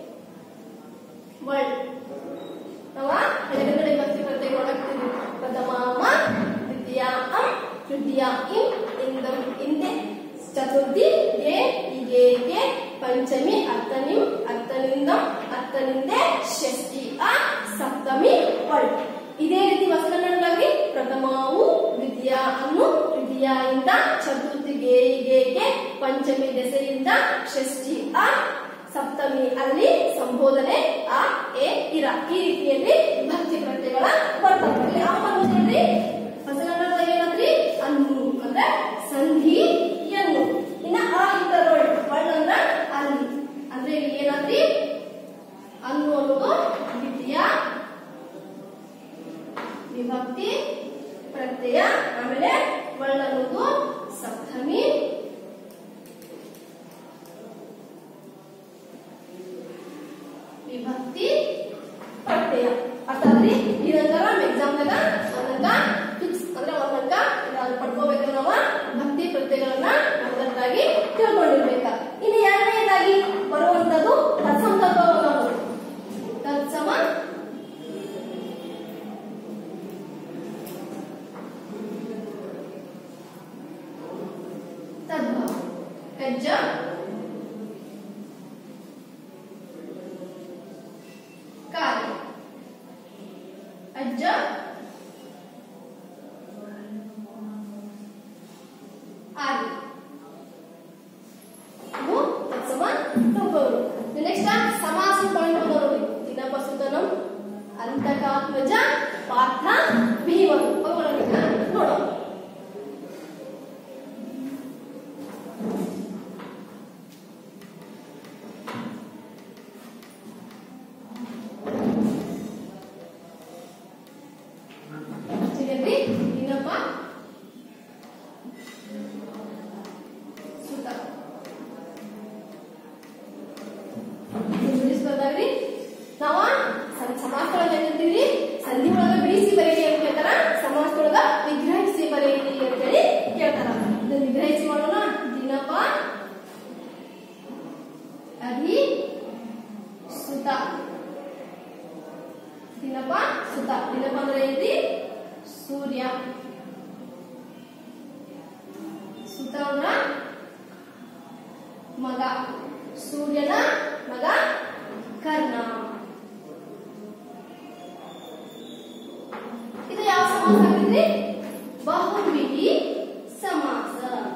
ವಳ್. ನಾವ ಹಳೆಗನ್ನಡ ವಿಭಕ್ತಿ ಪ್ರತ್ಯಯ ಒಳಗ್ತೀವಿ. ಪ್ರಥಮ ಅಮ್ಮ, ದ್ವಿತೀಯ ಅಂ, ತೃತೀಯ ಇಂ, ಇಂದಂ ಇಂದೆ, ಚತುರ್ಥಿ ಗೆ, ಇಗೆ, ಪಂಚಮಿ ಅರ್ಥನಿಂ, ಅರ್ಥನಿಂದಂ, ಅರ್ಥನಿಂದೆ, ಷಷ್ಠಿ ಅ, ಸಪ್ತಮಿ ಒಳ್. ಇದೇ ರೀತಿ ಹೊಸಗನ್ನಡದಲ್ಲಿ ಪ್ರಥಮವು, ದ್ವಿತೀಯ ಅನ್ನು, ತೃತೀಯ ಇಂದ, ಚತುರ್ಥಿ ಗೆ, ಪಂಚಮಿ ದೆಸೆಯಿಂದ, ಷಷ್ಠಿ ಅ, ಸಪ್ತಮಿ ಅಲ್ಲಿ ಸಂಬೋಧನೆ ಆ, ಎ, ಇರ. ಈ ರೀತಿಯಲ್ಲಿ ವಿಭಕ್ತಿ ಪ್ರತ್ಯಯಗಳ ಬರ್ತವೆ. ಆಮೇಲೆ ಹೊಸಗನ್ನಡದಾಗ ಏನಂದ್ರಿ? ಅನ್ನು ಅಂದ್ರೆ ಸಂಧಿ ಎನ್ನು. ಇನ್ನ ಅಹಿತರೊಳ್ ಅಂದ್ರ ಅಲ್ಲಿ ಅಂದ್ರೆ ಇಲ್ಲಿ ಏನಂದ್ರಿ? ಅನ್ನು ಅನ್ನೋದು ದ್ವಿತೀಯ ವಿಭಕ್ತಿ ಪ್ರತ್ಯಯ. ಆಮೇಲೆ ಒಳ್ ಅನ್ನೋದು ಸಪ್ತಮಿ ವಿಭಕ್ತಿ ಪ್ರತ್ಯಯ. ಅರ್ಥಾತ್ರಿ ಇದಂಗಾರ ಎಕ್ಸಾಮ್ದಾಗ ಒಂದಂಕ ಫಿಕ್ಸ್ ಅಂದ್ರೆ ಒಂದಂಕ ಪಡ್ಕೋಬೇಕಂದ್ರೆ ನಾವು ಭಕ್ತಿ ಪ್ರತ್ಯಯಗಳನ್ನ ಮೊದಲದಾಗಿ ತಿಳ್ಕೊಂಡಿರ್ಬೇಕ. ಇನ್ನು ಎರಡನೇದಾಗಿ ಬರುವಂತದ್ದು ತತ್ಸಮ ತದ್ಭವ. ತತ್ಸಮ ತದ್ಭವ. ಹೆಜ್ಜ ಕಾರ್ಯ, ಅಜ್ಜ ಅಧಿ ಸುತ ದಿನಪ ಸುತ ದಿನಪ ಅಂದ್ರೆ ಏನ್ರಿ ಸೂರ್ಯ ಸುತ ಅಂದ್ರ ಮಗ ಸೂರ್ಯನ ಮಗ ಕರ್ಣ ಇದು ಯಾವ ಸಮಾಸ ಆಗಿದ್ರಿ ಬಹುವ್ರೀಹಿ ಸಮಾಸ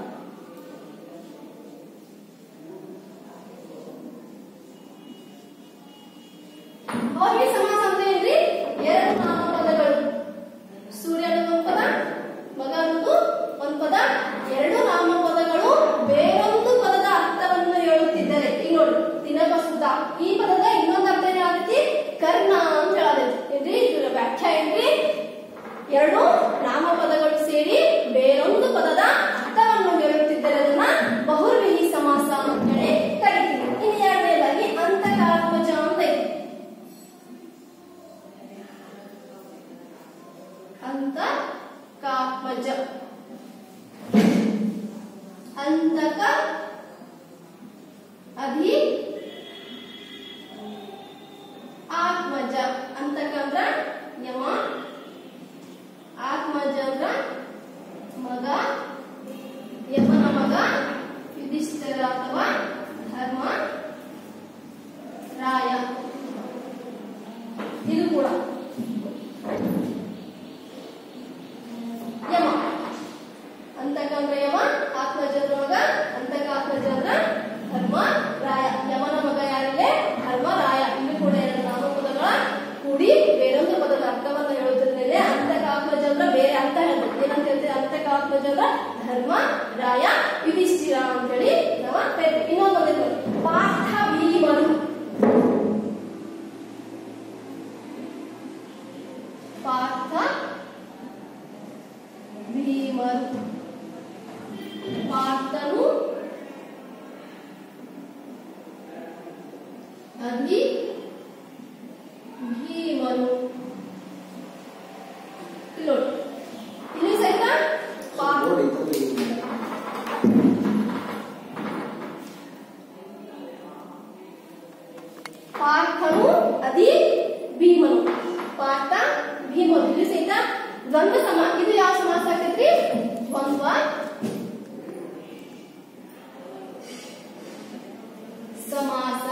ಬಹುವ್ರೀಹಿ ಸಮಾಸ ಅಂದ್ರೆ ಏನ್ರಿ ಎರಡು ನಾಮಪದಗಳು ಸೂರ್ಯ ಅನ್ನೋದು ಒಂದು ಪದ ಮಗ ಅನ್ನೋದು ಒಂದು ಪದ ಎರಡು ನಾಮಪದಗಳು ಬೇರೊಂದು ಪದದ ಅರ್ಥವನ್ನು ಹೇಳುತ್ತಿದ್ದಾರೆ ಈಗ ನೋಡಿ ದಿನಪಸುತ ಈ ಪದದ ಇನ್ನೊಂದು ಅರ್ಥ ಏನಾಗುತ್ತೆ ಕರ್ಣ ಅಂತ ಹೇಳೋದು ಏನ್ರಿ ಇದರ ವ್ಯಾಖ್ಯಾ ಏನ್ರಿ ಎರಡು ನಾಮಪದಗಳು ಸೇರಿ ಬೇರೊಂದು ಪದದ ಅರ್ಥವನ್ನು ಹೇಳುತ್ತಿದ್ದರೆ ಅದನ್ನ ಬಹುವ್ರೀಹಿ ಸಮಾಸ ಅಂತ ಹೇಳಿ ಕರಿತೀವಿ ಇನ್ನು ಎರಡನೇದಾಗಿ ಅಂತಕಾತ್ಮಜ ಅಂತ ಇದೆ ಅಂತಕಾತ್ಮಜ ಅಂತಕ ಅಧಿ ಆತ್ಮಜ ಅಂತಕ ಅಂದ್ರ ಯಮ ಆತ್ಮಜ ಅಂದ್ರ ಮಗ ಯಮನ ಮಗ ಯುಧಿಷ್ಠಿರ ಅಥವಾ ಧರ್ಮ ರಾಯ ಇದು ಕೂಡ ಯಮ ಅಂತಕ ಅಂದ್ರ ಯಮ ಆತ್ಮಜ ಅಂದ್ರ ಮಗ ಅಂತಕ ಆತ್ಮಜ ಅಂದ್ರ ಧರ್ಮ ರಾಯ ಯಮನ ಮಗ ಯಾರಿದೆ ಧರ್ಮ ರಾಯ ಇಲ್ಲಿ ಕೂಡ ಎರಡು ನಾಮಪದಗಳ ಕೂಡಿ ಬೇರೊಂದು ಪದದ ಅರ್ಥವನ್ನು ಹೇಳುತ್ತಿದ್ದೇನೆ ಅಂತಕಾತ್ಮಜ ಅಂದ್ರ ಬೇರೆ ಅರ್ಥ ಹೇಳ್ಬೇಕು ಏನಂತ ಹೇಳ್ತೀವಿ ಅಂತಕಾತ್ಮಜ ಅಂದ್ರ ಧರ್ಮ ರಾಯ ಯುಧಿಷ್ಠಿರ ಅಂತ ಹೇಳಿ ನಾವು ಹೇಳ್ತೀವಿ ಇನ್ನೊಂದು ಪಾರ್ಥ ಭೀಮರು ಪಾರ್ಥ ಭೀಮರು ಪಾರ್ಥನು ಅಧಿ ಭೀಮರು ಇಲ್ಲಿ ಸಹಿತ ಪಾರ್ಥನು ಅಧಿ ಭೀಮನು ಪಾರ್ಥ ಭೀಮರು ಇಲ್ಲಿ ಸಹಿತ ದ್ವಂದ್ವ ಸಮಾಸ ಇದು ಯಾವ ಸಮಾಸ ಆಗ್ತೈತ್ರಿ ದ್ವಂದ್ವ ಸಮಾಸ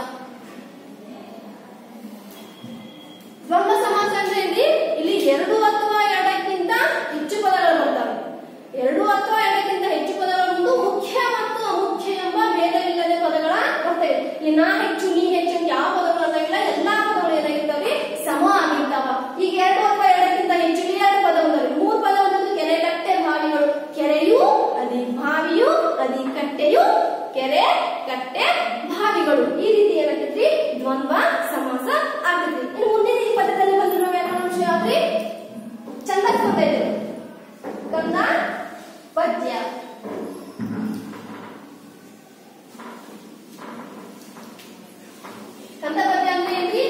ದ್ವಂದ್ವ ಸಮಾಸ ಅಂದ್ರೆ ಏನ್ರಿ ಇಲ್ಲಿ ಎರಡು ಅಥವಾ ಎರಡಕ್ಕಿಂತ ಹೆಚ್ಚು ಪದಗಳು ಬರ್ತವೆ ಎರಡು ಅಥವಾ ಎರಡಕ್ಕಿಂತ ಹೆಚ್ಚು ಪದಗಳ ಮುಂದೆ ಮುಖ್ಯ ಮತ್ತು ಅಮುಖ್ಯ ಎಂಬ ಭೇದವಿಲ್ಲದೆ ಪದಗಳ ಬರ್ತವೆ ಇಲ್ಲಿ ನಾ ಹೆಚ್ಚು ನೀ ಹೆಚ್ಚು ಯಾವ ಪದಗಳು ಅನ್ನೋಲ್ಲ ಎಲ್ಲಾ ಪದಗಳು ಏನಾಗಿರ್ತಾವೆ ಸಮ ಆಗಿರ್ತಾವ ಈಗ ಎರಡು ಅಥವಾ ಎರಡಕ್ಕಿಂತ ಹೆಚ್ಚು ಎರಡು ಪದ ಬಂದವೆ ಮೂರು ಪದ ಒಂದೊಂದು ಕೆರೆ ಕಟ್ಟೆ ಬಾವಿಗಳು ಕೆರೆಯು ಅದಿ ಬಾವಿಯು ಅದಿ ಕಟ್ಟೆಯು ಕೆರೆ ಕಟ್ಟೆ ಬಾವಿಗಳು ಈ ರೀತಿ ಏನಾಗ್ತೈತ್ರಿ ದ್ವಂದ್ವ ಸಮಾಸ ಆಗ್ತೈತಿ ಇನ್ನು ಮುಂದಿನ ಈ ಪದದಲ್ಲಿ ಬಂದಿರೋ ವ್ಯಾಕರಣ ವಿಷಯ ಆದ್ರಿ ಚಂದಕ್ಕೆ ಬಂದೈತೆ ಕಂದ ಪದ್ಯ ಕಂದ ಪದ್ಯ ಅಂದ್ರೆ ಏನ್ರಿ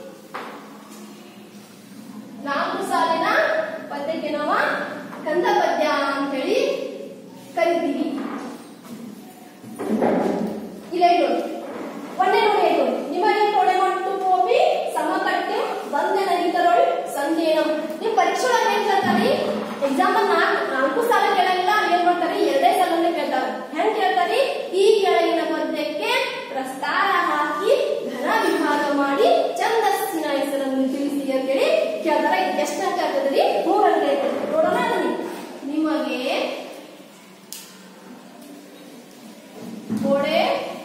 ನಾಲ್ಕು ಸಾಲಿನ ಪದ್ಯಕ್ಕೆ ನಾವು ಕಂದ ಪದ್ಯ ಅಂತ ಹೇಳಿ ಕರಿತೀವಿ ಇಲ್ಲ ಒಂದೇ ನೋಡಿ ಆಯ್ತು ನಿಮಗೆ ಕೊಡೆ ಮಟ್ಟು ಕೋಪಿ ಸಮಕಟ್ಟೆ ಬಂದೆ ನಗಿತರೊಳ್ ಸಂದೇನ ನೀವು ಪರೀಕ್ಷೆ ಒಳಗೆ ಏನ್ ಕೇಳ್ತಾರೆ ಎಕ್ಸಾಂಪಲ್ ನಾಲ್ಕು ಸಾಲ ಕೇಳಂಗಿಲ್ಲ ಏನ್ ಮಾಡ್ತಾರೆ ಎರಡೇ ಸಾಲನ್ನೇ ಕೇಳ್ತಾರೆ ಹೆಂಗ್ ಕೇಳ್ತಾರೆ ಈ ಕೆಳಗಿನ ಪದ್ಯಕ್ಕೆ ಪ್ರಸ್ತಾರ ಹಾಕಿ ಘನ ವಿಭಾಗ ಮಾಡಿ ಛಂದಸ್ಸಿನ ಹೆಸರನ್ನು ತಿಳಿಸಿ ಅಂತೇಳಿ ಕೇಳ್ತಾರೆ ಎಷ್ಟು ಅಂಕ ಆಗ್ತದ್ರಿ 3 ಅಂಕ ಇರ್ತದೆ ನೋಡೋಣ ನಿಮಗೆ ಕೊಡೆ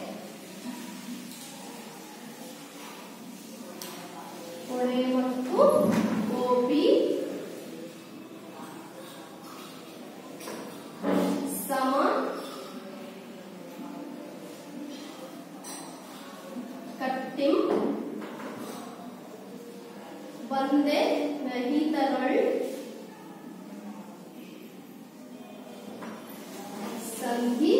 ಮತ್ತು ಗೋಪಿ ಸಮ ಕಟ್ಟಿಂ ಬಂದೆ ನಹಿತರೊಳ್ ಸಂಧಿ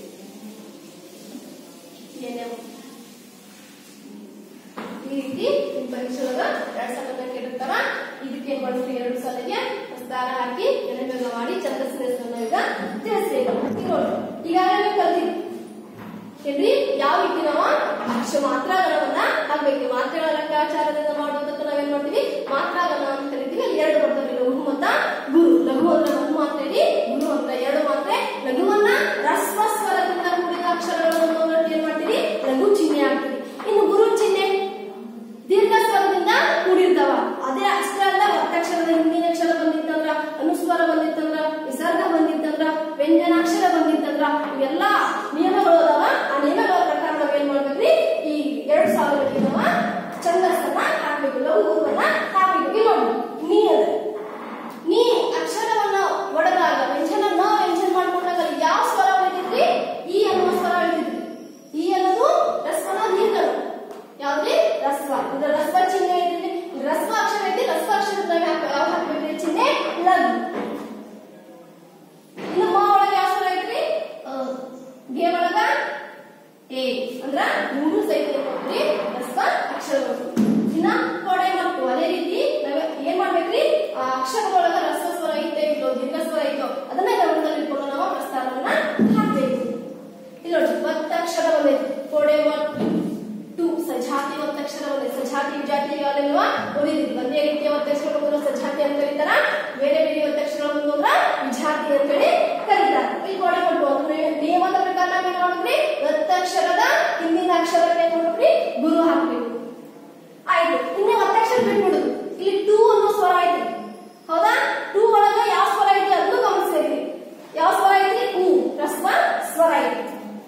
ಈ ರೀತಿ ಪರೀಕ್ಷೆ ಒಳಗ 2 ಸಲ ಕೇಳಿರ್ತಾರ ಇದಕ್ಕೆ ಏನ್ ಮಾಡ್ತೀವಿ 2 ಸಾಲಿಗೆ ಪ್ರಸ್ತಾರ ಹಾಕಿ ನೆನಪೆಲ್ಲ ಮಾಡಿ ಛಂದಸ್ಸಿನ ಹೆಸರನ್ನ ಈಗ ತಿಳಿಸ್ಬೇಕು ನೋಡಿ ಈಗಾಗಲೇ ಕಲ್ತಿದ್ವಿ ಏನ್ರಿ ಯಾವ ರೀತಿ ನಾವು ಮಾತ್ರಾಗಣವನ್ನ ಹಾಕ್ಬೇಕು. ಮಾತ್ರೆಗಳ ಲೆಕ್ಕಾಚಾರದಿಂದ ಮಾಡುವುದಕ್ಕೆ ನಾವೇನ್ ಮಾಡ್ತೀವಿ, ಮಾತ್ರಾಗಣ ಅಂತ ಕರಿತೀವಿ. ಅಲ್ಲಿ ಎರಡು ಬರ್ತವೆ, ಲಘು ಮತ್ತ ಗುರು. ಲಘು ಅಂದ್ರೆ ಒಂದು ಮಾತ್ರೆಯಲ್ಲಿ, ಗುರು ಅಂದ್ರೆ ಎರಡು ಮಾತ್ರೆ. ಲಘುವನ್ನ ರಸ್ವ ಸ್ವರದಿಂದ ಕೂಡಿದ ಅಕ್ಷರಗಳನ್ನು ಏನ್ ಮಾಡ್ತೀವಿ, ಲಘು ಚಿಹ್ನೆ ಆಗ್ತೀವಿ. ಇನ್ನು ಗುರು ಚಿಹ್ನೆ ದೀರ್ಘ ಸ್ವರದಿಂದ ಕೂಡಿರ್ತಾವ. ಅದೇ ಅಷ್ಟೇ ಅಲ್ಲ, ಒತ್ತಕ್ಷರದ ಹಿಂದಿನ ಅಕ್ಷರ ಬಂದಿತ್ತಂದ್ರ, ಅನುಸ್ವರ ಬಂದಿತ್ತಂದ್ರ, ವಿಸರ್ಗ ಬಂದಿತ್ತಂದ್ರ, ವ್ಯಂಜನಾಕ್ಷರ ಬಂದಿತ್ತಂದ್ರ, ಇವೆಲ್ಲ ನಿಯಮಗಳು ಅದಾವ. ಆ ನಿಯಮಗಳ ಪ್ರಕಾರ ನಾವ್ ಏನ್ ಮಾಡ್ಬೇಕ್ರಿ, ಈ 2 ಸಾಲುಗಳಿಗೆ ನಾವ ಛಂದಸ್ಸನ್ನ ಹಾಕ್ಬೇಕು, ಲಘು ಗುರುವನ್ನ ಹಾಕ್ಬೇಕು. ಇಲ್ಲಿ ನೋಡಿ, ನೀ ಅದ, ನೀ ಅಕ್ಷರವನ್ನ ಒಡೆದಾಗ ವ್ಯಂಜನ ನ ವ್ಯಂಜನ ಮಾಡ್ಕೊಂಡಾಗ ಯಾವ ಸ್ವರ ಉಳಿತೈತ್ರಿ, ಈ ಅನ್ನುವ ಸ್ವರ ಉಳಿತೈತ್ರಿ. ಈ ಅನ್ನೋದು ರಸ್ವನ ದೀರ್ಘ, ಯಾವ್ದ್ರಿ, ರಸ್ವ. ಇದು ರಸ್ವ ಚಿಹ್ನೆ ಐತಿ, ರಸ್ವ ಅಕ್ಷರ ಐತಿ. ರಸ್ವ ಅಕ್ಷರದ ಯಾವ ಹಾಕ್ಬೇಕ್ರಿ ಚಿಹ್ನೆ, ಲಘು. ಇನ್ನು ಮ ಒಳಗೆ ಯಾವ ಸ್ವರ ಐತ್ರಿ, ಗೆ ಒಳಗ ಎ ಅಂದ್ರ 3 ಸಹಿತ ರಸ್ವ ಅಕ್ಷರಗಳು. ಇನ್ನ ಕೊಡೆ ಮತ್ತು ಅದೇ ರೀತಿ ನಾವ್ ಏನ್ ಮಾಡ್ಬೇಕ್ರಿ, ಆ ಅಕ್ಷರದೊಳಗ ರಸ್ವ ಸ್ವರ ಐತೆ ಇಲ್ಲೋ ದೀರ್ಘ ಸ್ವರ ಐತೋ ಅದನ್ನ ಗಮನದಲ್ಲಿ ಇಟ್ಕೊಂಡು ನಾವು ಪ್ರಸ್ತಾರವನ್ನ ಹಾಕ್ಬೇಕು. ಇಲ್ಲಿ ನೋಡಿ, ಒತ್ತಕ್ಷರ ಬಂದೈತಿ, ಕೊಡೆ ಮತ್ತು ಸಜಾತಿ ಒತ್ತಕ್ಷರ ಬಂದೈತಿ. ಸಜಾತಿ ವಿಜಾತಿ ಯಾವೆಲ್ಲ ಉಳಿದಿದೆ. ಒಂದೇ ರೀತಿಯ ಒತ್ತಕ್ಷರ ಬಂದ್ರು ಸಜಾತಿ ಅಂತ ಕರೀತಾರ, ಬೇರೆ ಬೇರೆ ಒತ್ತಕ್ಷರಗಳು ಬಂದು ಅಂದ್ರ ವಿಜಾತಿ ಅಂತ ಹೇಳಿ ಕರೀತಾರ. ಈ ಕೊಡೆ ಮತ್ತು ಅಂದ್ರೆ ನಿಯಮದ ಪ್ರಕಾರ ನಾವ್ ಏನ್ ಮಾಡ್ಬೇಕ್ರಿ, ಒತ್ತಕ್ಷರದ ಹಿಂದಿನ ಅಕ್ಷರಕ್ಕೆ ಏನ್ ಮಾಡ್ಬೇಕ್ರಿ, ಗುರು ಹಾಕ್ಬೇಕು. ಆಯ್ತು. ಇನ್ನೇ ಒತ್ತಕ್ಷರ ಬಿಟ್ಬಿಡುದು. ಇಲ್ಲಿ ಟೂ ಅನ್ನೋ ಸ್ವರ ಐತಿ, ಹೌದಾ? ಟೂ ಒಳಗ ಯಾವ ಸ್ವರ ಐತಿ ಅದನ್ನು ಗಮನಿಸ್ಬೇಕು. ಯಾವ ಸ್ವರ ಐತಿ, ಉ ರಸ್ವ ಸ್ವರ ಐತಿ.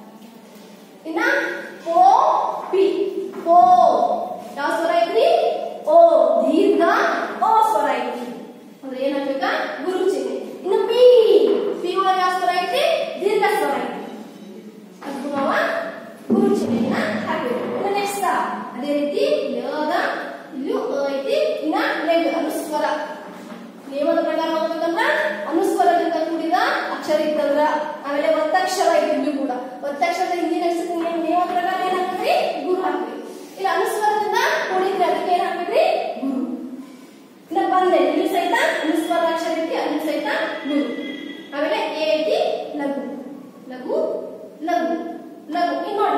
ಇನ್ನ ಓ ಪಿ, ಓ ಯಾವ ಸ್ವರ ಐತ್ರಿ, ಓ ದೀರ್ಘ ಓ ಸ್ವರ ಐತಿ. ಅಂದ್ರೆ ಏನಾಗ್ಬೇಕ, ಗುರು ಚಿಹ್ನೆ. ಇನ್ನು ಪಿ, ಪಿ ಒಳಗ ಯಾವ ಸ್ವರ ಐತಿ, ದೀರ್ಘ ಸ್ವರ ಐತಿ. ಅದಕ್ಕೂ ನಾವ ಗುರು ಚಿಹ್ನೆಯನ್ನ ಹಾಕ್ಬೇಕು. ಇನ್ನು ನೆಕ್ಸ್ಟ್ ಅದೇ ರೀತಿ ಲದ, ಇಲ್ಲೂ ಐತಿ. ಇನ್ನ ಲೆಗ್ ಅನುಸ್ವರ. ನಿಯಮದ ಪ್ರಕಾರ ಹೋಗ್ಬೇಕಂದ್ರ ಅನುಸ್ವರದಿಂದ ಕೂಡಿದ ಅಕ್ಷರ ಇತ್ತಂದ್ರ, ಆಮೇಲೆ ಒತ್ತಕ್ಷರ ಐತಿ. ಇಲ್ಲೂ ಕೂಡ ಒತ್ತಕ್ಷರದ ಹಿಂದಿನ ನಿಯಮದ ಪ್ರಕಾರ ಏನ್ ಹಾಕ್ಬೇಕ್ರಿ, ಗುರು ಹಾಕ್ಬೇಕು. ಇಲ್ಲ ಅನುಸ್ವರದಿಂದ ಕೂಡಿದ್ರೆ ಅದಕ್ಕೆ ಏನ್ ಹಾಕ್ಬೇಕ್ರಿ, ಗುರು. ಇನ್ನ ಬಂದೆ, ಇಲ್ಲಿ ಸಹಿತ ಅನುಸ್ವರ ಅಕ್ಷರ ಐತಿ, ಅಲ್ಲಿ ಸಹಿತ ಗುರು. ಆಮೇಲೆ ಎ ಐತಿ, ಲಘು ಲಘು ಲಘು ಲಘು. ಈಗ ನೋಡಿ,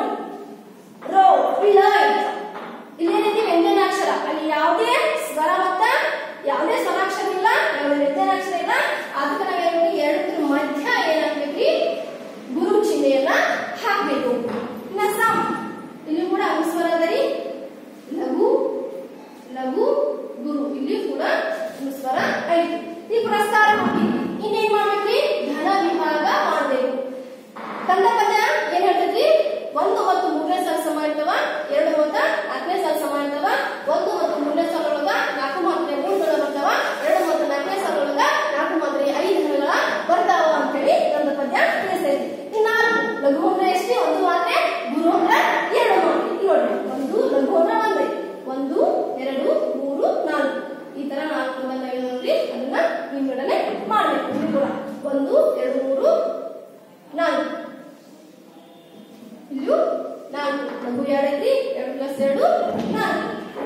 ರೋ ಇಲ್ಲ ಇಲ್ಲೇನೈತಿ ವ್ಯಂಜನಾಕ್ಷರ. ಅಲ್ಲಿ ಯಾವುದೇ ಸ್ವರ ಮತ್ತ ಯಾವುದೇ ಸ್ವರಾಕ್ಷರ ಇಲ್ಲ, ಯಾವುದೇ ವ್ಯಂಜನಾಕ್ಷರ ಇಲ್ಲ. ಅದಕ್ಕೆ ನಾವೇನು ಎರಡರ ಮಧ್ಯ ಏನಾಗ್ಬೇಕ್ರಿ, ಗುರು ಚಿಹ್ನೆಯನ್ನ ಹಾಕ್ಬೇಕು. ಇನ್ನ ಸಮ್, ಇಲ್ಲಿ ಕೂಡ ಅನುಸ್ವರ ಅದರಿ, ಲಘು ಲಘು ಗುರು. ಇಲ್ಲಿ ಕೂಡ ಅನುಸ್ವರ ಐತಿ. ಈ ಪ್ರಸ್ತಾರ ಮಾಡಿ ಇನ್ನೇನ್ ಮಾಡ್ಬೇಕ್ರಿ, ಘನ ವಿಭಾಗ ಮಾಡ್ಬೇಕು. ಕಂದ ಪದ್ಯ ಏನ್ ಹೇಳ್ತೈತಿ, 1 ಮತ್ತು 3ನೇ ಸಾಲು ಸಮ ಇರ್ತವ, 2 ಮತ್ತು 4ನೇ ಸಾಲು ಸಮ ಇರ್ತವ. 1 ಮತ್ತು 3ನೇ ಸಾಲೊಳಗ 4 ಮಾತ್ರೆ 3 ಗಣ ಬರ್ತಾವ, 2 ಮತ್ತು 4ನೇ ಸಾಲೊಳಗ 4 ಮಾತ್ರೆ 5 ಗಣಗಳ ಬರ್ತಾವ ಅಂತ ಹೇಳಿ ಕಂದ ಪದ್ಯ ತಿಳಿಸ್ತೈತಿ. ಇನ್ನ ಲಘು ಅಂದ್ರೆ ಎಷ್ಟು, 1 ಮಾತ್ರೆ, ಗುರು ಅಂದ್ರೆ 2 ಮಾತ್ರೆ. ನೋಡಿ, 1 ಲಘು ಅಂದ್ರೆ 1, 1 2 3 4 ಈ ತರ 4 ಬಂದಾಗ ನೋಡ್ರಿ, ಅದನ್ನ ವಿಂಗಡಣೆ ಮಾಡ್ಬೇಕು. ಇಲ್ಲಿ ಕೂಡ 1 2 3 4, ಇಲ್ಲೂ 4 ಲಘು 2 ಐತಿ, 2 + 2 4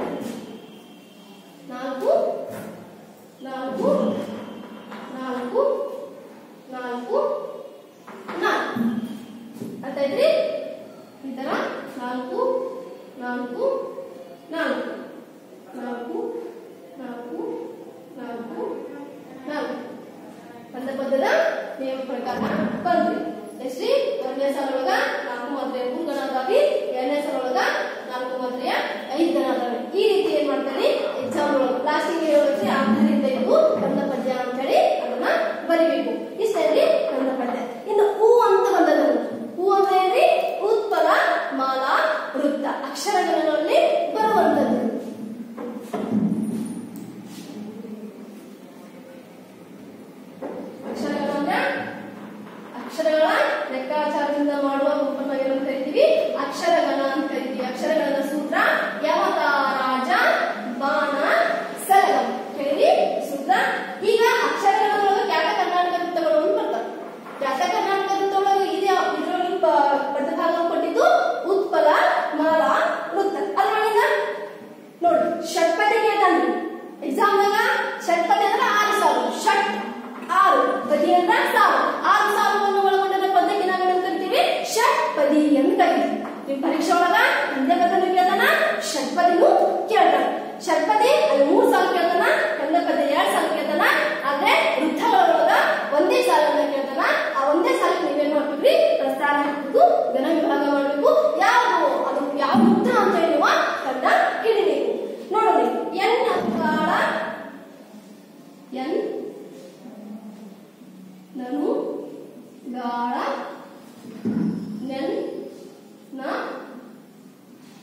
4 4 4 4 4 ಅಂತ ಐತ್ರಿ. ಈ ತರ 4 4 4 4 4 4 4 ಕಂದ ಪದ್ಯದ ನಿಯಮ ಪ್ರಕಾರ ಬಂದ್ರಿ. ಎಷ್ಟ್ರಿ, 1ನೇ ಸಾಲೊಳಗ 4 ಮಾತ್ರೆ 3 ಗಣ ಅದಾವಿ, 2ನೇ ಸಾಲೊಳಗ 4 ಮಾತ್ರೆಯ 5 ಗಣ ಅದಾವೆ. ಈ ರೀತಿ ಏನ್ ಮಾಡ್ತಾರೆ, ಎಕ್ಸಾಮ್ ಒಳಗ ಲಾಸ್ಟಿಗೆ ಹೇಳೋಕೆ ಆದ್ದರಿಂದ ಇದು ಕಂದ ಪದ್ಯ ಅಂತ ಹೇಳಿ ಅದನ್ನ ಬರಿಬೇಕು. ಇಷ್ಟೇ ಕಂದ ಪದ್ಯ. ಇನ್ನು ಹೂ ಅಂತ ಬಂದದ. ಹೂ ಅಂದ್ರೆ ಏನ್ರಿ, ಉತ್ಪಲ ಮಾಲಾ ವೃತ್ತ ಅಕ್ಷರಗಳಲ್ಲಿ ಬರುವಂತದ್ದು.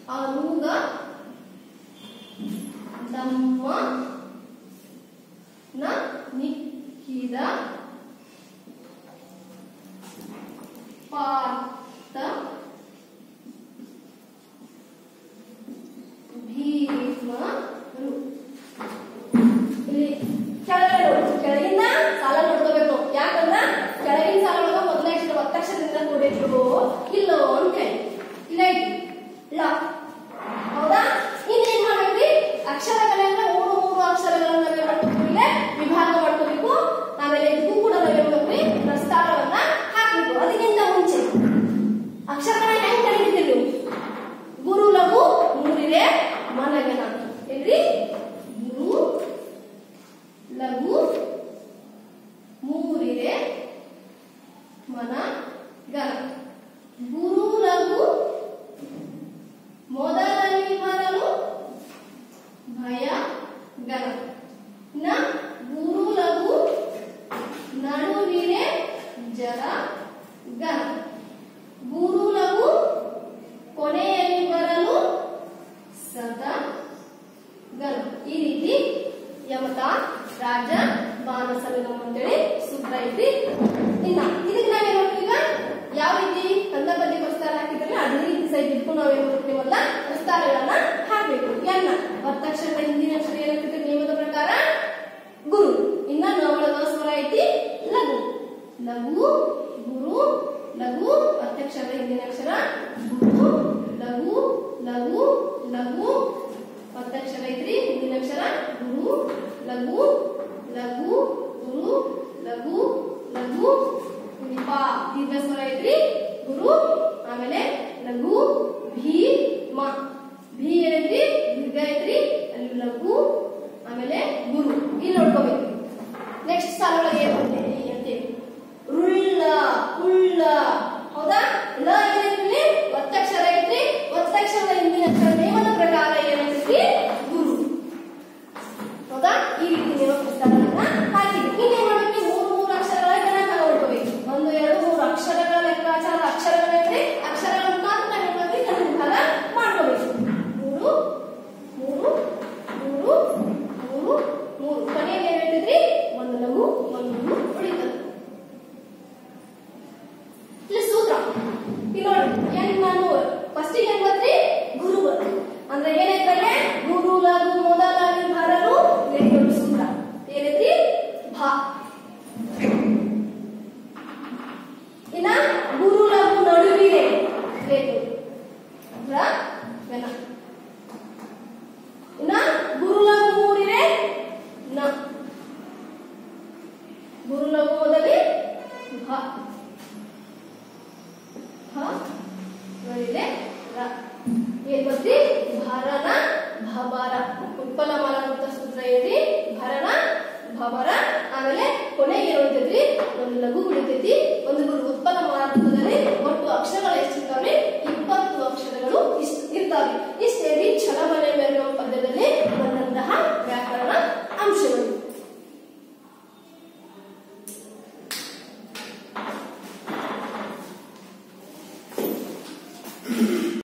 ಅರುಗ ದಮ್ಮ ನ ನಿಕ್ಕಿದ ಪಾತ ಭೀಮರು. ಇಲ್ಲಿ ಕೆಳಗಿನ ಸಾಲ ನೋಡ್ಕೋಬೇಕು. ಯಾಕಂದ್ರ ಕೆಳಗಿನ ಸಾಲ ಒಳಗ ಮೊದಲನೇ ಅಕ್ಷರ ಒತ್ತಕ್ಷರದಿಂದ ಕೂಡಿದ್ರು ಇಲ್ಲೋ ಅಂತ ಹೇಳಿ ಇಲ್ಲ ಲ. ಹೌದಾ? ಇನ್ನೇನ್ ಮಾಡ್ಬೇಕ್ರಿ? ಅಕ್ಷರಗಳನ್ನ ಮೂರು ಮೂರು ಅಕ್ಷರಗಳನ್ನ ನಾವೇನ್ ಮಾಡ್ಬೇಕು? ಇಲ್ಲೇ ವಿಭಾಗ ಮಾಡ್ಕೋಬೇಕು. ಆಮೇಲೆ ಇದಕ್ಕೂ ಕೂಡ ನಾವೇನ್ ಮಾಡ್ಬೇಕ್ರಿ? ಪ್ರಸ್ತಾರವನ್ನ ಹಾಕ್ಬೇಕು. ಅದಕ್ಕಿಂತ ಮುಂಚೆ ಅಕ್ಷರಗಳನ್ನ ಹೆಂಗ್ ಕಲಿತಿದ್ದೀವಿ? ಗುರು ಲಘು ಮೂರಿದೆ ಮನಗನ. ಏನ್ರಿ? ಗುರು ಲಘು ಮೂರಿದೆ ಮನ ಗನ. ಗುರು ಲಘು ಮೊದಲನೇ ಬರಲು ಭಯ ಗನ. ನ ಗುರು ಲಘು ನಡುವಿದೆ ಜರ ಗನ. ಗುರು ಲಘು ಕೊನೆಯಲ್ಲಿ ಬರಲು ಸದ ಗನ. ಈ ರೀತಿ ಯಮತ ರಾಜ ಬಾಣಸಲಿನಂ ಅಂತೇಳಿ ಸೂತ್ರ ಐತಿ. ಇನ್ನ ಇದಕ್ಕೆ ನಾವೇನ್ ಮಾಡ್ತೀವಿ? ಯಾವ ರೀತಿ ಕಂದ ಪದ್ಯ ಪ್ರಸ್ತಾರ ಹಾಕಿದ್ರೆ ಅದೇ ರೀತಿ ಸೈಡ್ ಇಟ್ಕೊಂಡು ನಾವೇನ್ ಮಾಡ್ತೀವಲ್ಲ ಪ್ರಸ್ತಾರಗಳನ್ನ ಹಾಕ್ಬೇಕು. ಎನ್ನ ಒತ್ತಕ್ಷರದ ಹಿಂದಿನ ಅಕ್ಷರ ಏನಾಗ್ತೈತಿ ನಿಯಮದ ಪ್ರಕಾರ? ಗುರು. ಇನ್ನ ನವಳ ಸ್ವರ ಐತಿ ಲಘು. ಲಘು ಗುರು ಲಘು ಒತ್ತಕ್ಷರದ ಹಿಂದಿನ ಅಕ್ಷರ ಗುರು. ಲಘು ಲಘು ಲಘು ಒತ್ತಕ್ಷರ ಐತ್ರಿ ಹಿಂದಿನ ಅಕ್ಷರ ಗುರು. ಲಘು ಲಘು ಗುರು ಲಘು ಲಘು ಪಾ ದೀರ್ಘ ಸ್ವರ ಐತ್ರಿ ಗುರು. ಆಮೇಲೆ ಲಘು ಭೀ ಮ. ಭೀ ಏನೈತ್ರಿ? ದೀರ್ಘ ಐತ್ರಿ ಅಲ್ಲಿ ಲಘು. ಆಮೇಲೆ ಗುರು. ಇಲ್ಲಿ ನೋಡ್ಕೋಬೇಕು. ನೆಕ್ಸ್ಟ್ ಸಾಲ ಒಳಗೆ ಏನ್ ಮಾಡ್ತೀವಿ ಅಂತೇಳಿ ರುಳ್ಳ ಉಳ್ಳ. ಹೌದಾ? ಲ ಏನೈತ್ರಿ? ಒತ್ತಕ್ಷರ ಐತ್ರಿ. ಒತ್ತಕ್ಷರದ ಹಿಂದಿನ ಅಕ್ಷರ ನಿಯಮದ ಪ್ರಕಾರ ಏನೈತ್ರಿ? ಗುರು. ಹೌದಾ? ಈ ರೀತಿ ನೀವು ಪುಸ್ತಕಗಳನ್ನ ಹಾಕಿದ್ವಿ. ಇನ್ನೇನ್ ಮಾಡ್ಬೇಕು? ಮೂರು ಮೂರು ಅಕ್ಷರಗಳ ಗಣಕ ನೋಡ್ಕೋಬೇಕು. 1 2 3 ಅಕ್ಷರಗಳ ಲೆಕ್ಕಾಚಾರ ಅಕ್ಷರಗಳೈತ್ರಿ. ಅಕ್ಷರಗಳ ಮುಖಾಂತರ ನಾವೇನ್ ಮಾಡ್ತೀವಿ? ಗಣಕ ಮಾಡ್ಕೋಬೇಕು. 3 3 3 3 3 ಕೊನೆಯಲ್ಲಿ ಏನ್ ಹೇಳ್ತಿದ್ರಿ? ಒಂದು ಲಘು ಒಂದು ಗುರು ಉಳಿತದೆ. ಇಲ್ಲಿ ಸೂತ್ರ ಇಲ್ಲಿ ನೋಡಿ. ಏನ್ ನಾನು ಫಸ್ಟ್ ಏನ್ ಬರ್ತೀವಿ? ಗುರು ಬರ್ತೀವಿ. ಅಂದ್ರೆ ಏನೈತಲ್ಲೇ? ಗುರು ಲಘು ಮೊದಲಾಗಿ ಬರಲು ಲೇಖನ ಸೂತ್ರ ಏನೈತಿ? ಭಾ. ಇನ್ನ ಗುರು ಲಘು ನಡುವಿದೆ ಲೇಖನ ವೆನ. ಇನ್ನ ಗುರು ಲಘು ಮೂರಿದೆ ನ. ಗುರು ಲಘು ಮೊದಲೇ ಭ. ಏನ್ ಬರ್ತಿ? ಭರಣ ಭಬರ. ಉತ್ಪಲ ಮಾಲಾಂತ ಸೂತ್ರ ಏನ್ರಿ? ಭರಣ ಭಬರ. ಆಮೇಲೆ ಕೊನೆಗೆ ಏನ್ ಉಳಿತೈತ್ರಿ? ಒಂದು ಲಘು ಉಳಿತೈತಿ ಒಂದು ಗುರು. ಉತ್ಪಲ ಮಾಲಾಂತದಲ್ಲಿ ಒಟ್ಟು ಅಕ್ಷರಗಳು ಎಷ್ಟಿರ್ತಾವ್ರಿ?